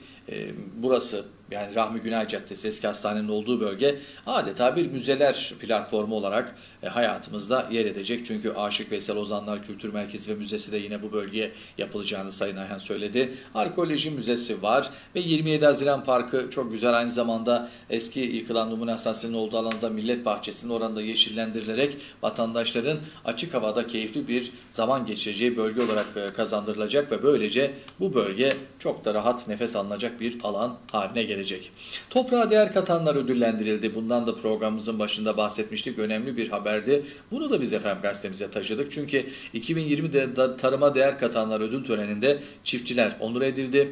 Burası yani Rahmi Günay Caddesi eski hastanenin olduğu bölge adeta bir müzeler platformu olarak hayatımızda yer edecek. Çünkü Aşık Veysel Ozanlar Kültür Merkezi ve Müzesi de yine bu bölgeye yapılacağını Sayın Ayhan söyledi. Arkeoloji Müzesi var ve 27 Haziran Parkı çok güzel, aynı zamanda eski yıkılan Numune Hastanesi'nin olduğu alanda Millet Bahçesi'nin oranda yeşillendirilerek vatandaşların açık havada keyifli bir zaman geçireceği bölge olarak kazandırılacak ve böylece bu bölge çok da rahat nefes alınacak bir alan haline gelecek. Toprağa değer katanlar ödüllendirildi. Bundan da programımızın başında bahsetmiştik. Önemli bir haberdi. Bunu da biz efendim gazetemize taşıdık. Çünkü 2020'de tarıma değer katanlar ödül töreninde çiftçiler onur edildi.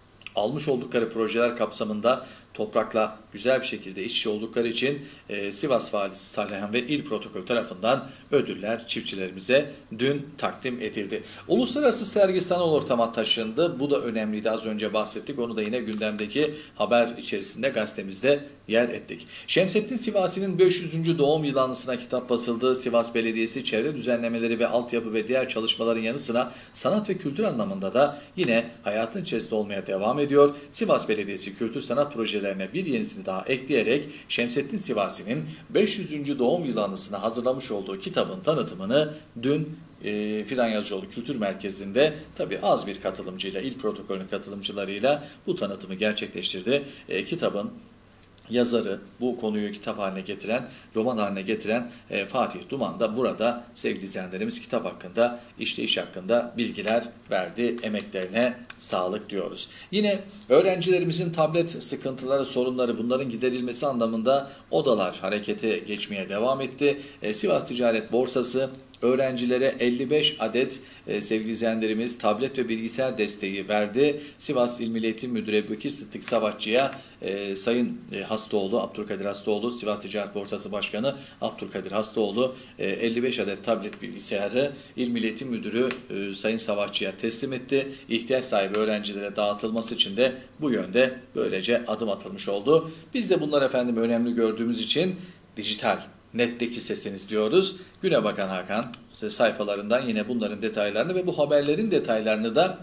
Almış oldukları projeler kapsamında toprakla güzel bir şekilde iç içe oldukları için Sivas Valisi Salihan ve İl Protokol tarafından ödüller çiftçilerimize dün takdim edildi. Uluslararası sergi sanal ortama taşındı. Bu da önemliydi. Az önce bahsettik. Onu da yine gündemdeki haber içerisinde gazetemizde yer ettik. Şemsettin Sivasi'nin 500. doğum yılı anısına kitap basıldı. Sivas Belediyesi çevre düzenlemeleri ve altyapı ve diğer çalışmaların yanı sıra sanat ve kültür anlamında da yine hayatın içerisinde olmaya devam ediyor. Sivas Belediyesi kültür sanat projelerine bir yenisini daha ekleyerek Şemsettin Sivasi'nin 500. doğum yılı anısına hazırlamış olduğu kitabın tanıtımını dün Fidan Yazıcıoğlu Kültür Merkezi'nde tabii az bir katılımcıyla, İl Protokolü'nün katılımcılarıyla bu tanıtımı gerçekleştirdi. Kitabın yazarı, bu konuyu kitap haline getiren, roman haline getiren Fatih Duman da burada sevgili izleyenlerimiz kitap hakkında, işleyiş hakkında bilgiler verdi. Emeklerine sağlık diyoruz. Yine öğrencilerimizin tablet sıkıntıları, sorunları, bunların giderilmesi anlamında odalar harekete geçmeye devam etti. Sivas Ticaret Borsası öğrencilere 55 adet sevgili izleyenlerimiz tablet ve bilgisayar desteği verdi. Sivas İl Milli Eğitim Müdürü Ebubekir Sıddık Savaşçı'ya Sayın Hastaoğlu, Abdülkadir Hastaoğlu, Sivas Ticaret Borsası Başkanı Abdülkadir Hastaoğlu 55 adet tablet bilgisayarı İl Milli Eğitim Müdürü Sayın Savaşçı'ya teslim etti. İhtiyaç sahibi öğrencilere dağıtılması için de bu yönde böylece adım atılmış oldu. Biz de bunlar efendim önemli gördüğümüz için dijital netteki sesiniz diyoruz. Güne Bakan Hakan sayfalarından yine bunların detaylarını ve bu haberlerin detaylarını da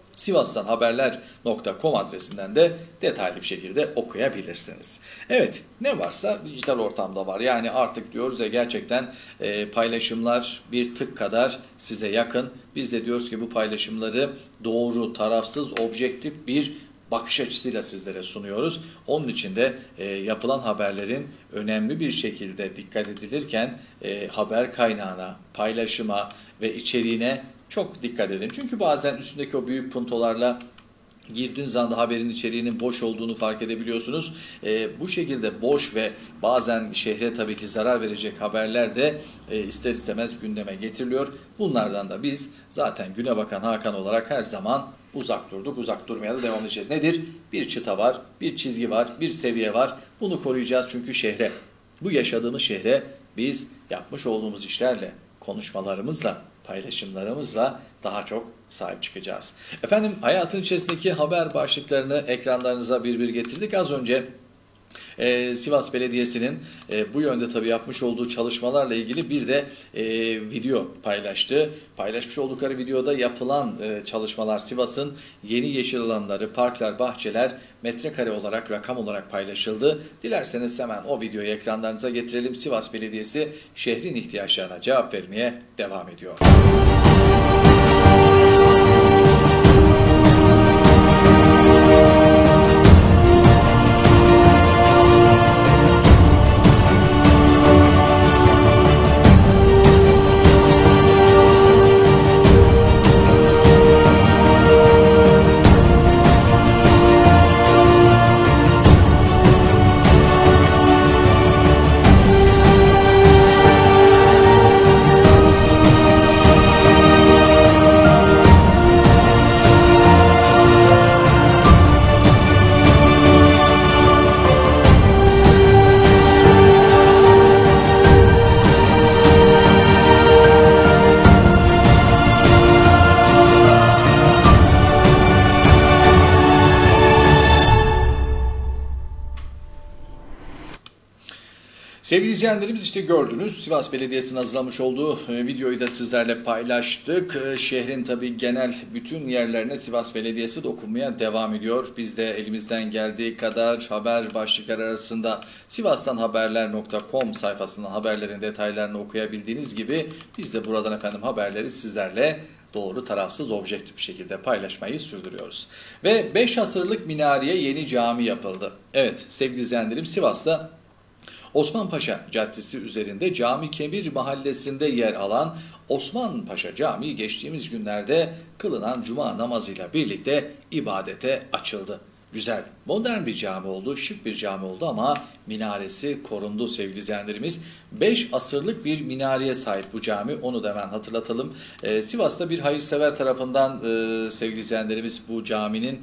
sivasstanhaberler.com adresinden de detaylı bir şekilde okuyabilirsiniz. Evet, ne varsa dijital ortamda var. Yani artık diyoruz ya gerçekten paylaşımlar bir tık kadar size yakın. Biz de diyoruz ki bu paylaşımları doğru, tarafsız, objektif bir bakış açısıyla sizlere sunuyoruz. Onun için de yapılan haberlerin önemli bir şekilde dikkat edilirken haber kaynağına, paylaşıma ve içeriğine çok dikkat edin. Çünkü bazen üstündeki o büyük puntolarla girdiğiniz anda haberin içeriğinin boş olduğunu fark edebiliyorsunuz. Bu şekilde boş ve bazen şehre tabii ki zarar verecek haberler de ister istemez gündeme getiriliyor. Bunlardan da biz zaten Güne Bakan Hakan olarak her zaman uzak durduk, uzak durmaya da devam edeceğiz. Nedir? Bir çıta var, bir çizgi var, bir seviye var. Bunu koruyacağız çünkü şehre, bu yaşadığımız şehre biz yapmış olduğumuz işlerle, konuşmalarımızla, paylaşımlarımızla daha çok sahip çıkacağız. Efendim hayatın içerisindeki haber başlıklarını ekranlarınıza bir bir getirdik. Az önce Sivas Belediyesi'nin bu yönde tabii yapmış olduğu çalışmalarla ilgili bir de video paylaştı. Paylaşmış oldukları videoda yapılan çalışmalar, Sivas'ın yeni yeşil alanları, parklar, bahçeler metrekare olarak, rakam olarak paylaşıldı. Dilerseniz hemen o videoyu ekranlarınıza getirelim. Sivas Belediyesi şehrin ihtiyaçlarına cevap vermeye devam ediyor. Sevgili izleyenlerimiz, işte gördünüz, Sivas Belediyesi'nin hazırlamış olduğu videoyu da sizlerle paylaştık. Şehrin tabii genel bütün yerlerine Sivas Belediyesi dokunmaya devam ediyor. Biz de elimizden geldiği kadar haber başlıkları arasında sivastanhaberler.com sayfasından haberlerin detaylarını okuyabildiğiniz gibi biz de buradan efendim haberleri sizlerle doğru, tarafsız, objektif bir şekilde paylaşmayı sürdürüyoruz. Ve 5 asırlık minareye yeni cami yapıldı. Evet sevgili izleyenlerim, Sivas'ta Osmanpaşa Caddesi üzerinde Cami Kebir mahallesinde yer alan Osmanpaşa Camii geçtiğimiz günlerde kılınan cuma namazıyla birlikte ibadete açıldı. Güzel, modern bir cami oldu, şık bir cami oldu ama minaresi korundu sevgili izleyenlerimiz. 5 asırlık bir minareye sahip bu cami, onu da hemen hatırlatalım. Sivas'ta bir hayırsever tarafından sevgili izleyenlerimiz bu caminin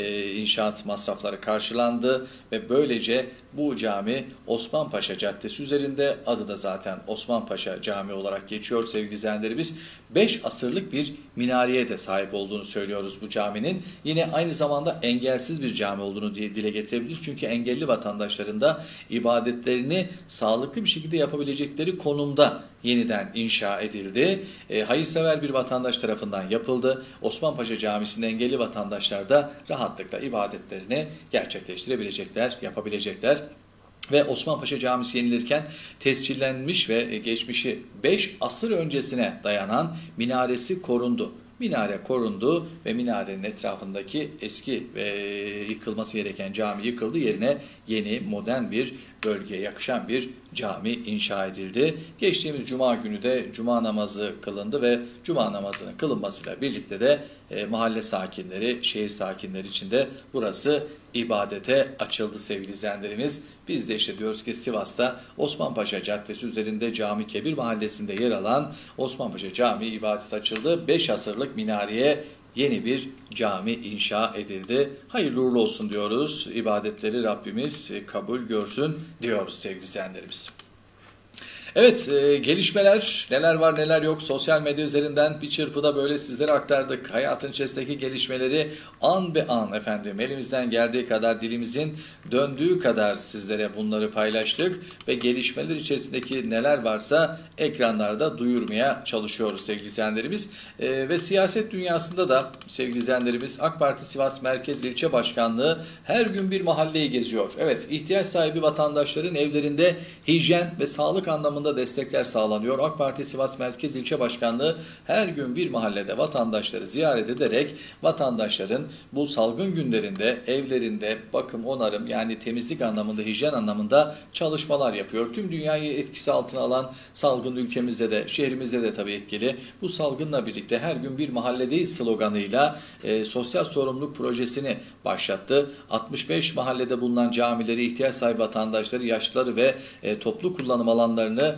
inşaat masrafları karşılandı ve böylece bu cami Osmanpaşa Caddesi üzerinde, adı da zaten Osmanpaşa Camii olarak geçiyor sevgili izleyenlerimiz. 5 asırlık bir minareye de sahip olduğunu söylüyoruz bu caminin. Yine aynı zamanda engelsiz bir cami olduğunu dile getirebiliriz. Çünkü engelli vatandaşların da ibadetlerini sağlıklı bir şekilde yapabilecekleri konumda yeniden inşa edildi. Hayırsever bir vatandaş tarafından yapıldı. Osmanpaşa Camisi'nde engelli vatandaşlar da rahatlıkla ibadetlerini gerçekleştirebilecekler, yapabilecekler. Ve Osmanpaşa Camisi yenilirken tescillenmiş ve geçmişi 5 asır öncesine dayanan minaresi korundu. Minare korundu ve minarenin etrafındaki eski ve yıkılması gereken cami yıkıldı. Yerine yeni, modern bir bölgeye yakışan bir cami inşa edildi. Geçtiğimiz cuma günü de cuma namazı kılındı ve cuma namazının kılınmasıyla birlikte de mahalle sakinleri, şehir sakinleri için de burası ibadete açıldı sevgili izleyenlerimiz. Biz de işte diyoruz ki Sivas'ta Osmanpaşa Caddesi üzerinde Cami Kebir mahallesinde yer alan Osmanpaşa Camii ibadet açıldı. 5 asırlık minareye yeni bir cami inşa edildi. Hayırlı uğurlu olsun diyoruz. İbadetleri Rabbimiz kabul görsün diyoruz sevgili izleyenlerimiz. Evet, gelişmeler neler var neler yok sosyal medya üzerinden bir çırpıda böyle sizlere aktardık. Hayatın içerisindeki gelişmeleri an be an efendim elimizden geldiği kadar, dilimizin döndüğü kadar sizlere bunları paylaştık. Ve gelişmeler içerisindeki neler varsa ekranlarda duyurmaya çalışıyoruz sevgili izleyenlerimiz. Ve siyaset dünyasında da sevgili izleyenlerimiz AK Parti Sivas Merkez İlçe Başkanlığı her gün bir mahalleyi geziyor. Evet, ihtiyaç sahibi vatandaşların evlerinde hijyen ve sağlık anlamında destekler sağlanıyor. AK Parti Sivas Merkez İlçe Başkanlığı her gün bir mahallede vatandaşları ziyaret ederek vatandaşların bu salgın günlerinde evlerinde bakım, onarım yani temizlik anlamında, hijyen anlamında çalışmalar yapıyor. Tüm dünyayı etkisi altına alan salgın ülkemizde de, şehrimizde de tabii etkili. Bu salgınla birlikte her gün bir mahalledeyiz sloganıyla sosyal sorumluluk projesini başlattı. 65 mahallede bulunan camileri, ihtiyaç sahibi vatandaşları, yaşlıları ve toplu kullanım alanlarını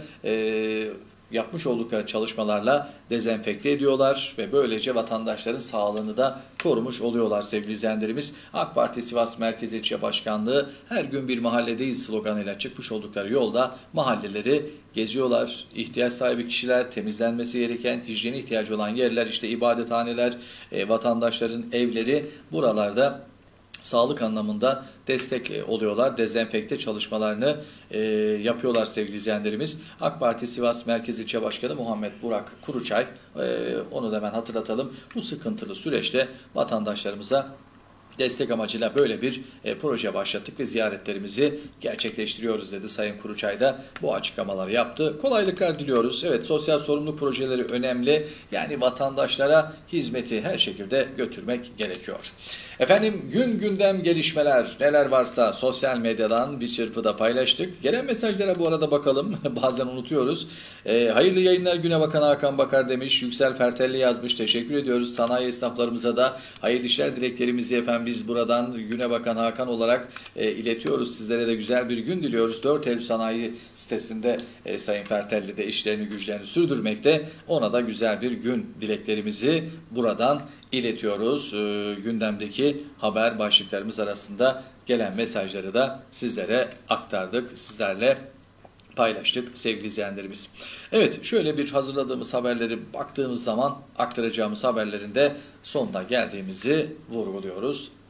yapmış oldukları çalışmalarla dezenfekte ediyorlar ve böylece vatandaşların sağlığını da korumuş oluyorlar sevgili izleyenlerimiz. AK Parti Sivas Merkez İlçe Başkanlığı her gün bir mahalledeyiz sloganıyla çıkmış oldukları yolda mahalleleri geziyorlar. İhtiyaç sahibi kişiler, temizlenmesi gereken, hijyene ihtiyacı olan yerler, işte ibadethaneler, vatandaşların evleri, buralarda sağlık anlamında destek oluyorlar. Dezenfekte çalışmalarını yapıyorlar sevgili izleyenlerimiz. AK Parti Sivas Merkez İlçe Başkanı Muhammed Burak Kuruçay, onu da hemen hatırlatalım. Bu sıkıntılı süreçte vatandaşlarımıza destek amacıyla böyle bir proje başlattık ve ziyaretlerimizi gerçekleştiriyoruz dedi Sayın Kuruçay da bu açıklamaları yaptı. Kolaylıklar diliyoruz. Evet, sosyal sorumluluk projeleri önemli. Yani vatandaşlara hizmeti her şekilde götürmek gerekiyor. Efendim, gündem gelişmeler neler varsa sosyal medyadan bir çırpıda paylaştık. Gelen mesajlara bu arada bakalım. Bazen unutuyoruz. Hayırlı yayınlar Güne Bakan Hakan Bakar demiş. Yüksel Fertelli yazmış. Teşekkür ediyoruz. Sanayi esnaflarımıza da hayırlı işler dileklerimizi efendim biz buradan Güne Bakan Hakan olarak iletiyoruz. Sizlere de güzel bir gün diliyoruz. 4 Eylül Sanayi sitesinde Sayın Fertelli de işlerini güçlerini sürdürmekte. Ona da güzel bir gün dileklerimizi buradan iletiyoruz. Gündemdeki haber başlıklarımız arasında gelen mesajları da sizlere aktardık. Sizlerle paylaştık sevgili izleyenlerimiz. Evet, şöyle bir hazırladığımız haberleri baktığımız zaman aktaracağımız haberlerin de sonuna geldiğimizi vurguluyoruz.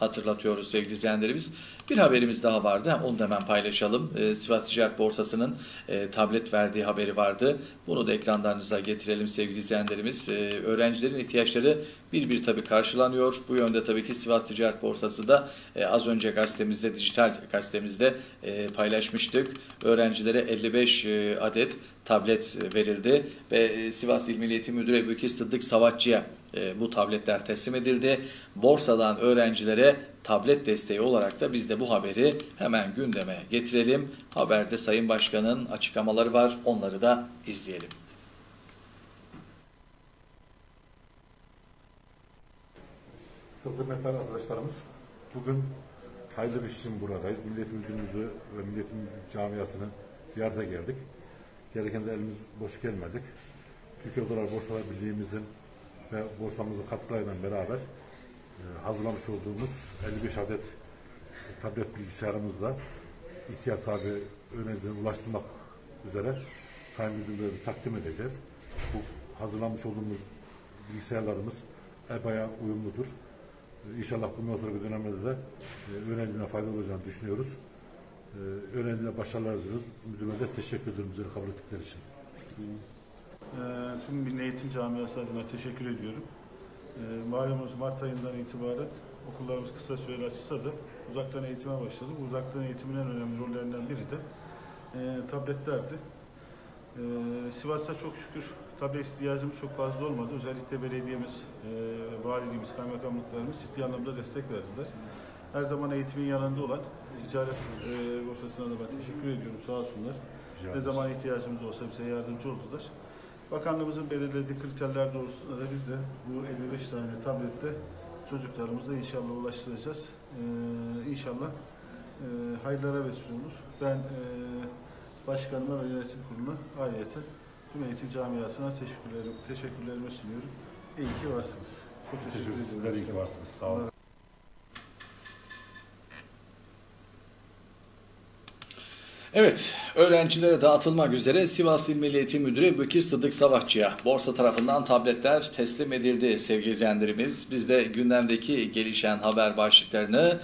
hatırlatıyoruz sevgili izleyenlerimiz. Bir haberimiz daha vardı. Onu da hemen paylaşalım. Sivas Ticaret Borsası'nın tablet verdiği haberi vardı. Bunu da ekranlarınıza getirelim sevgili izleyenlerimiz. Öğrencilerin ihtiyaçları bir tabii karşılanıyor. Bu yönde tabii ki Sivas Ticaret Borsası da az önce gazetemizde, dijital gazetemizde paylaşmıştık. Öğrencilere 55 adet tablet verildi ve Sivas İl Milli Eğitim Müdürü Ebubekir Sıddık Savaşçı'ya bu tabletler teslim edildi. Borsadan öğrencilere tablet desteği olarak da biz de bu haberi hemen gündeme getirelim. Haberde Sayın Başkan'ın açıklamaları var. Onları da izleyelim. Çok kıymetli arkadaşlarımız, bugün hayırlı bir iş için buradayız. Milli Müdürümüzü ve Milli Camiası'nı ziyarete geldik. Gereken de elimiz boş gelmedik. Türkiye Odalar Borsalar Birliği'mizin ve borsamızın katkılarıyla beraber hazırlamış olduğumuz 55 adet tablet bilgisayarımızla ihtiyaç sahibi öğrencilere ulaştırmak üzere Sayın Müdürlüğü'ne takdim edeceğiz. Bu hazırlanmış olduğumuz bilgisayarlarımız bayağı uyumludur. İnşallah bundan sonraki dönemlerde de öğrencilere faydalı olacağını düşünüyoruz. Öğrencilere başarılar diliyoruz. Müdürlüğe de teşekkür ederim bizi kabul ettikleri için. Tüm Milli Eğitim Camiası adına teşekkür ediyorum. Malumunuz Mart ayından itibaren okullarımız kısa süreli açılsa da uzaktan eğitime başladı. Bu uzaktan eğitimin en önemli rollerinden biri de tabletlerdi. Sivas'ta çok şükür tablet ihtiyacımız çok fazla olmadı. Özellikle belediyemiz, valiliğimiz, kaymakamlıklarımız ciddi anlamda destek verdiler. Her zaman eğitimin yanında olan ticaret borsasına da ben teşekkür ediyorum. Sağ olsunlar. Ne zaman ihtiyacımız olsa bize yardımcı oldular. Bakanlığımızın belirlediği kriterler doğrultusunda da biz de bu 55 tane tablette çocuklarımıza inşallah ulaştıracağız. İnşallah hayırlara vesile olur. Ben başkanıma ve yönetim kuruluna ayrıyeten tüm eğitim camiasına teşekkürlerimi sunuyorum. İyi ki varsınız. Çok teşekkür ederim. Sizler iyi ki varsınız. Sağ olun. Evet, öğrencilere dağıtılmak üzere Sivas İl Milli Eğitim Müdürü Ebubekir Sıddık Savaşçı'ya borsa tarafından tabletler teslim edildi sevgili izleyenlerimiz. Biz de gündemdeki gelişen haber başlıklarını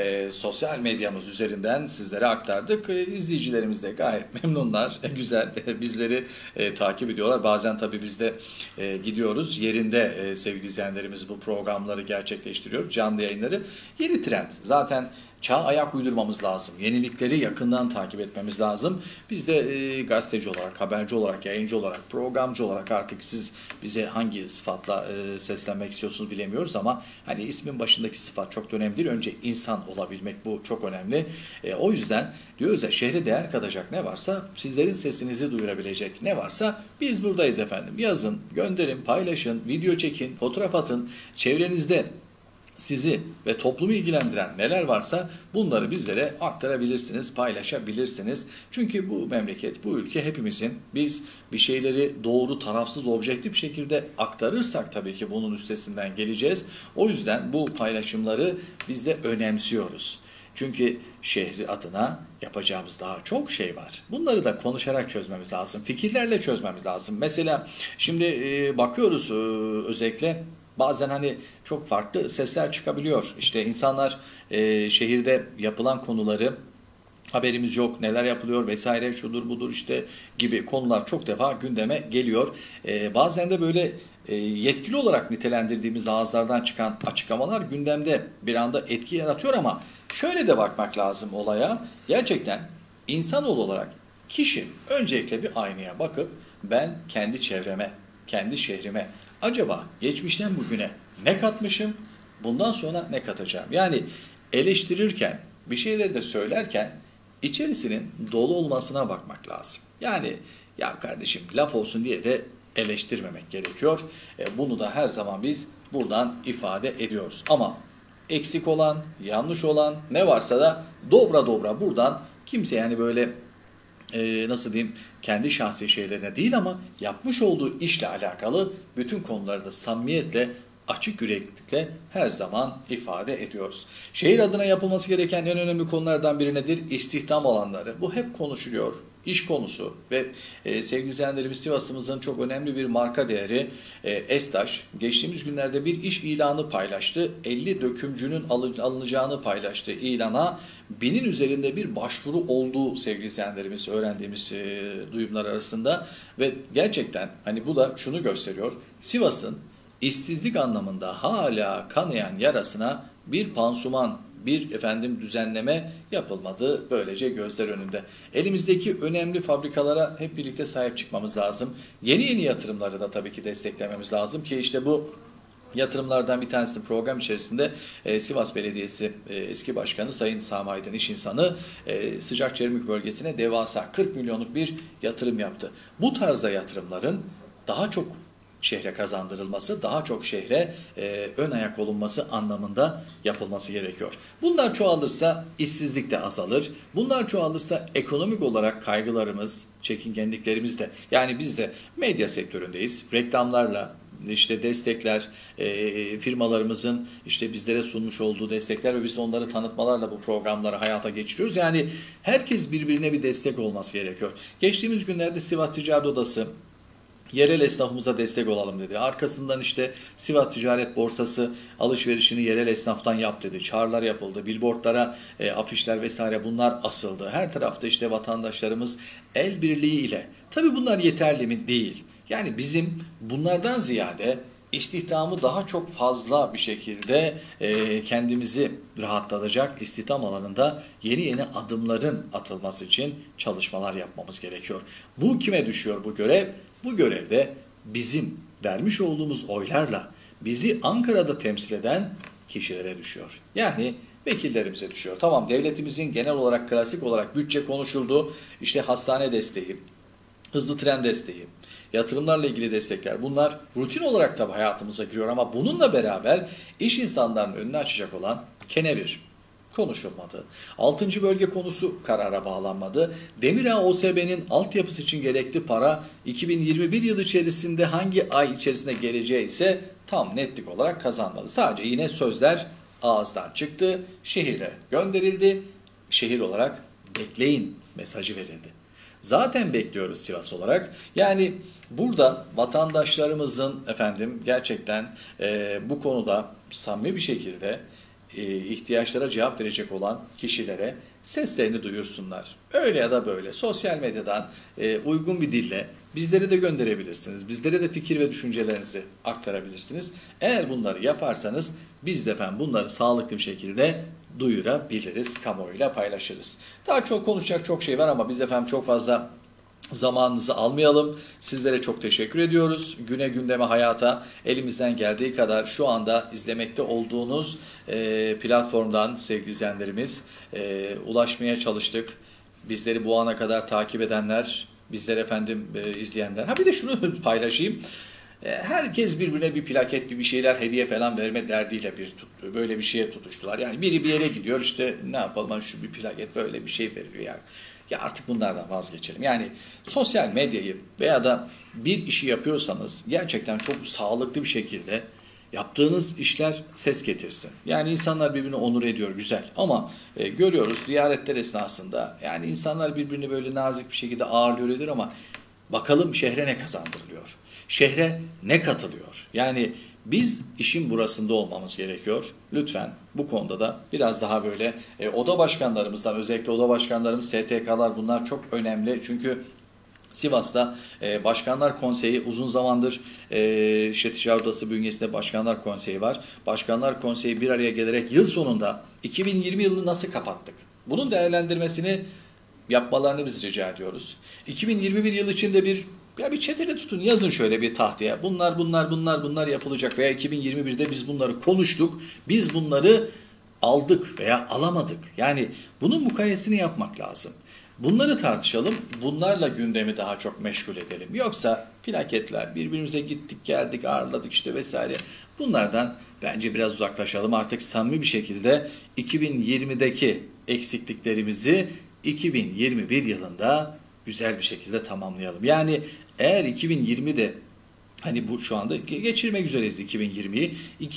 sosyal medyamız üzerinden sizlere aktardık. İzleyicilerimiz de gayet memnunlar, güzel bizleri takip ediyorlar. Bazen tabii biz de gidiyoruz yerinde sevgili izleyenlerimiz bu programları gerçekleştiriyor, canlı yayınları. Yeni trend zaten. Çağa ayak uydurmamız lazım. Yenilikleri yakından takip etmemiz lazım. Biz de gazeteci olarak, haberci olarak, yayıncı olarak, programcı olarak artık siz bize hangi sıfatla seslenmek istiyorsunuz bilemiyoruz ama hani ismin başındaki sıfat çok da önemli değil. Önce insan olabilmek bu çok önemli. O yüzden diyoruz ya şehre değer katacak ne varsa sizlerin sesinizi duyurabilecek ne varsa biz buradayız efendim. Yazın, gönderin, paylaşın, video çekin, fotoğraf atın. Çevrenizde sizi ve toplumu ilgilendiren neler varsa bunları bizlere aktarabilirsiniz, paylaşabilirsiniz. Çünkü bu memleket, bu ülke hepimizin. Biz bir şeyleri doğru, tarafsız, objektif şekilde aktarırsak tabii ki bunun üstesinden geleceğiz. O yüzden bu paylaşımları biz de önemsiyoruz. Çünkü şehri adına yapacağımız daha çok şey var. Bunları da konuşarak çözmemiz lazım, fikirlerle çözmemiz lazım. Mesela şimdi bakıyoruz özellikle bazen hani çok farklı sesler çıkabiliyor. İşte insanlar şehirde yapılan konuları haberimiz yok, neler yapılıyor vesaire şudur budur işte gibi konular çok defa gündeme geliyor. Bazen de böyle yetkili olarak nitelendirdiğimiz ağızlardan çıkan açıklamalar gündemde bir anda etki yaratıyor ama şöyle de bakmak lazım olaya. Gerçekten insanoğlu olarak kişi öncelikle bir aynaya bakıp ben kendi çevreme, kendi şehrime acaba geçmişten bugüne ne katmışım, bundan sonra ne katacağım? Yani eleştirirken, bir şeyleri de söylerken içerisinin dolu olmasına bakmak lazım. Yani ya kardeşim laf olsun diye de eleştirmemek gerekiyor. Bunu da her zaman biz buradan ifade ediyoruz. Ama eksik olan, yanlış olan ne varsa da dobra buradan kimse yani böyle nasıl diyeyim kendi şahsi şeylerine değil ama yapmış olduğu işle alakalı bütün konuları da samimiyetle açık yüreklilikle her zaman ifade ediyoruz. Şehir adına yapılması gereken en önemli konulardan biri nedir? İstihdam alanları. Bu hep konuşuluyor. iş konusu ve sevgili izleyenlerimiz Sivas'ımızın çok önemli bir marka değeri Estaş geçtiğimiz günlerde bir iş ilanı paylaştı. 50 dökümcünün alınacağını paylaştı ilana. 1000'in üzerinde bir başvuru olduğu sevgili izleyenlerimiz öğrendiğimiz duyumlar arasında ve gerçekten hani bu da şunu gösteriyor. Sivas'ın işsizlik anlamında hala kanayan yarasına bir pansuman, bir düzenleme yapılmadı böylece gözler önünde. Elimizdeki önemli fabrikalara hep birlikte sahip çıkmamız lazım. Yeni yatırımları da tabii ki desteklememiz lazım ki işte bu yatırımlardan bir tanesi program içerisinde Sivas Belediyesi eski başkanı Sayın Sami Aydın iş insanı Sıcakçeremik bölgesine devasa 40 milyonluk bir yatırım yaptı. Bu tarzda yatırımların daha çok şehre kazandırılması, daha çok şehre ön ayak olunması anlamında yapılması gerekiyor. Bunlar çoğalırsa işsizlik de azalır. Bunlar çoğalırsa ekonomik olarak kaygılarımız, çekingenliklerimiz de, yani biz de medya sektöründeyiz. Reklamlarla, işte destekler, firmalarımızın işte bizlere sunmuş olduğu destekler ve biz de onları tanıtmalarla bu programları hayata geçiriyoruz. Yani herkes birbirine bir destek olması gerekiyor. Geçtiğimiz günlerde Sivas Ticaret Odası yerel esnafımıza destek olalım dedi. Arkasından işte Sivas Ticaret Borsası alışverişini yerel esnaftan yap dedi. Çağrılar yapıldı. Billboardlara afişler vesaire bunlar asıldı. Her tarafta işte vatandaşlarımız el birliği ile. Tabii bunlar yeterli mi? Değil. Yani bizim bunlardan ziyade istihdamı daha çok fazla bir şekilde kendimizi rahatlatacak istihdam alanında yeni adımların atılması için çalışmalar yapmamız gerekiyor. Bu kime düşüyor bu görev? Bu görevde bizim vermiş olduğumuz oylarla bizi Ankara'da temsil eden kişilere düşüyor. Yani vekillerimize düşüyor. Tamam, devletimizin genel olarak klasik olarak bütçe konuşuldu. İşte hastane desteği, hızlı tren desteği, yatırımlarla ilgili destekler, bunlar rutin olarak tabii hayatımıza giriyor ama bununla beraber iş insanlarının önünü açacak olan kenevir konuşulmadı. 6. bölge konusu karara bağlanmadı. Demirağ OSB'nin altyapısı için gerekli para 2021 yılı içerisinde hangi ay içerisinde geleceği ise tam netlik olarak kazanmadı. Sadece yine sözler ağızdan çıktı, şehire gönderildi, şehir olarak bekleyin mesajı verildi. Zaten bekliyoruz Sivas olarak. Yani burada vatandaşlarımızın gerçekten bu konuda samimi bir şekilde ihtiyaçlara cevap verecek olan kişilere seslerini duyursunlar. Öyle ya da böyle sosyal medyadan uygun bir dille bizlere de gönderebilirsiniz. Bizlere de fikir ve düşüncelerinizi aktarabilirsiniz. Eğer bunları yaparsanız biz de bunları sağlıklı bir şekilde duyurabiliriz, kamuoyuyla paylaşırız. Daha çok konuşacak çok şey var ama biz çok fazla zamanınızı almayalım. Sizlere çok teşekkür ediyoruz. Güne gündeme hayata elimizden geldiği kadar şu anda izlemekte olduğunuz platformdan sevgili izleyenlerimiz ulaşmaya çalıştık. Bizleri bu ana kadar takip edenler, bizler izleyenler. Bir de şunu paylaşayım. Herkes birbirine bir plaket, bir şeyler hediye falan verme derdiyle böyle bir şeye tutuştular. Yani biri bir yere gidiyor, işte ne yapalım, şu bir plaket böyle bir şey veriliyor yani. Ya artık bunlardan vazgeçelim. Yani sosyal medyayı veya da bir işi yapıyorsanız gerçekten çok sağlıklı bir şekilde yaptığınız işler ses getirsin. Yani insanlar birbirini onur ediyor, güzel. Ama görüyoruz ziyaretler esnasında yani insanlar birbirini böyle nazik bir şekilde ağırlıyor ama bakalım şehre ne kazandırılıyor? Şehre ne katılıyor? Yani biz işin burasında olmamız gerekiyor. Lütfen bu konuda da biraz daha böyle oda başkanlarımızdan, özellikle oda başkanlarımız, STK'lar bunlar çok önemli. Çünkü Sivas'ta Başkanlar Konseyi uzun zamandır Ticaret Odası bünyesinde Başkanlar Konseyi var. Başkanlar Konseyi bir araya gelerek yıl sonunda 2020 yılını nasıl kapattık? Bunun değerlendirmesini yapmalarını biz rica ediyoruz. 2021 yılı içinde bir çetele tutun, yazın şöyle bir tahtaya. Bunlar yapılacak veya 2021'de biz bunları konuştuk, biz bunları aldık veya alamadık. Yani bunun mukayesini yapmak lazım. Bunları tartışalım, bunlarla gündemi daha çok meşgul edelim. Yoksa plaketler, birbirimize gittik geldik ağırladık işte vesaire. Bunlardan bence biraz uzaklaşalım. Artık samimi bir şekilde 2020'deki eksikliklerimizi 2021 yılında güzel bir şekilde tamamlayalım. Yani eğer 2020'de bu şu anda geçirmek üzereyiz 2020'yi.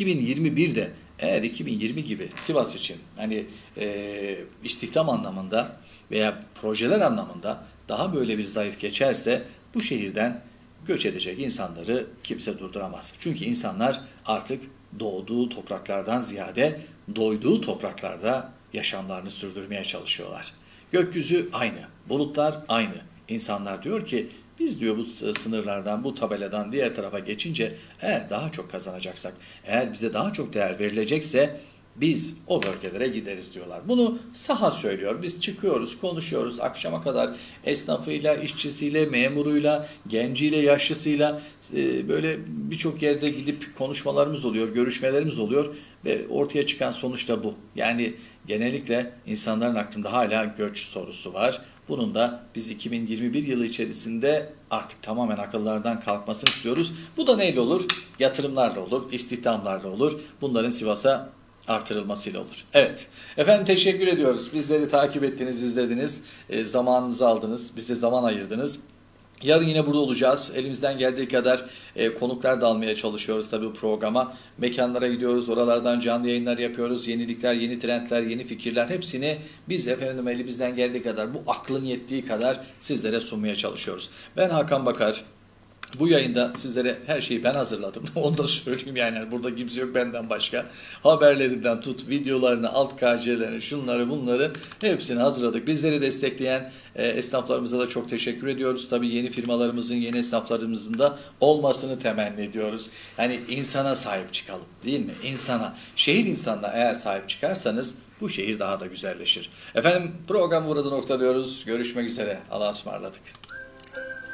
2021'de eğer 2020 gibi Sivas için istihdam anlamında veya projeler anlamında daha böyle bir zayıf geçerse bu şehirden göç edecek insanları kimse durduramaz. Çünkü insanlar artık doğduğu topraklardan ziyade doyduğu topraklarda yaşamlarını sürdürmeye çalışıyorlar. Gökyüzü aynı, bulutlar aynı. İnsanlar diyor ki biz diyor bu sınırlardan, bu tabeladan diğer tarafa geçince eğer daha çok kazanacaksak, eğer bize daha çok değer verilecekse biz o bölgelere gideriz diyorlar. Bunu saha söylüyor. Biz çıkıyoruz, konuşuyoruz akşama kadar esnafıyla, işçisiyle, memuruyla, genciyle, yaşlısıyla böyle birçok yerde gidip konuşmalarımız oluyor, görüşmelerimiz oluyor ve ortaya çıkan sonuç da bu. Yani genellikle insanların aklında hala göç sorusu var. Bunun da biz 2021 yılı içerisinde artık tamamen akıllardan kalkmasını istiyoruz. Bu da neyle olur? Yatırımlarla olur, istihdamlarla olur. Bunların Sivas'a artırılmasıyla olur. Evet. Efendim teşekkür ediyoruz. Bizleri takip ettiniz, izlediniz. Zamanınızı aldınız. Bize zaman ayırdınız. Yarın yine burada olacağız. Elimizden geldiği kadar konuklar da almaya çalışıyoruz tabii bu programa. Mekanlara gidiyoruz. Oralardan canlı yayınlar yapıyoruz. Yenilikler, yeni trendler, yeni fikirler hepsini biz efendim elimizden geldiği kadar, bu aklın yettiği kadar sizlere sunmaya çalışıyoruz. Ben Hakan Bakar. Bu yayında sizlere her şeyi ben hazırladım. Onu da söyleyeyim yani burada kimse yok benden başka. Haberlerinden tut, videolarını, alt KC'lerini, şunları bunları hepsini hazırladık. Bizleri destekleyen esnaflarımıza da çok teşekkür ediyoruz. Tabii yeni firmalarımızın, yeni esnaflarımızın da olmasını temenni ediyoruz. Yani insana sahip çıkalım değil mi? İnsana, şehir insanına eğer sahip çıkarsanız bu şehir daha da güzelleşir. Efendim programı burada noktalıyoruz. Görüşmek üzere. Allah'a ısmarladık.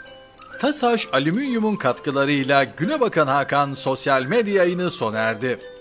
TASAŞ Alüminyum'un katkılarıyla Güne Bakan Hakan sosyal medya yayını sona erdi.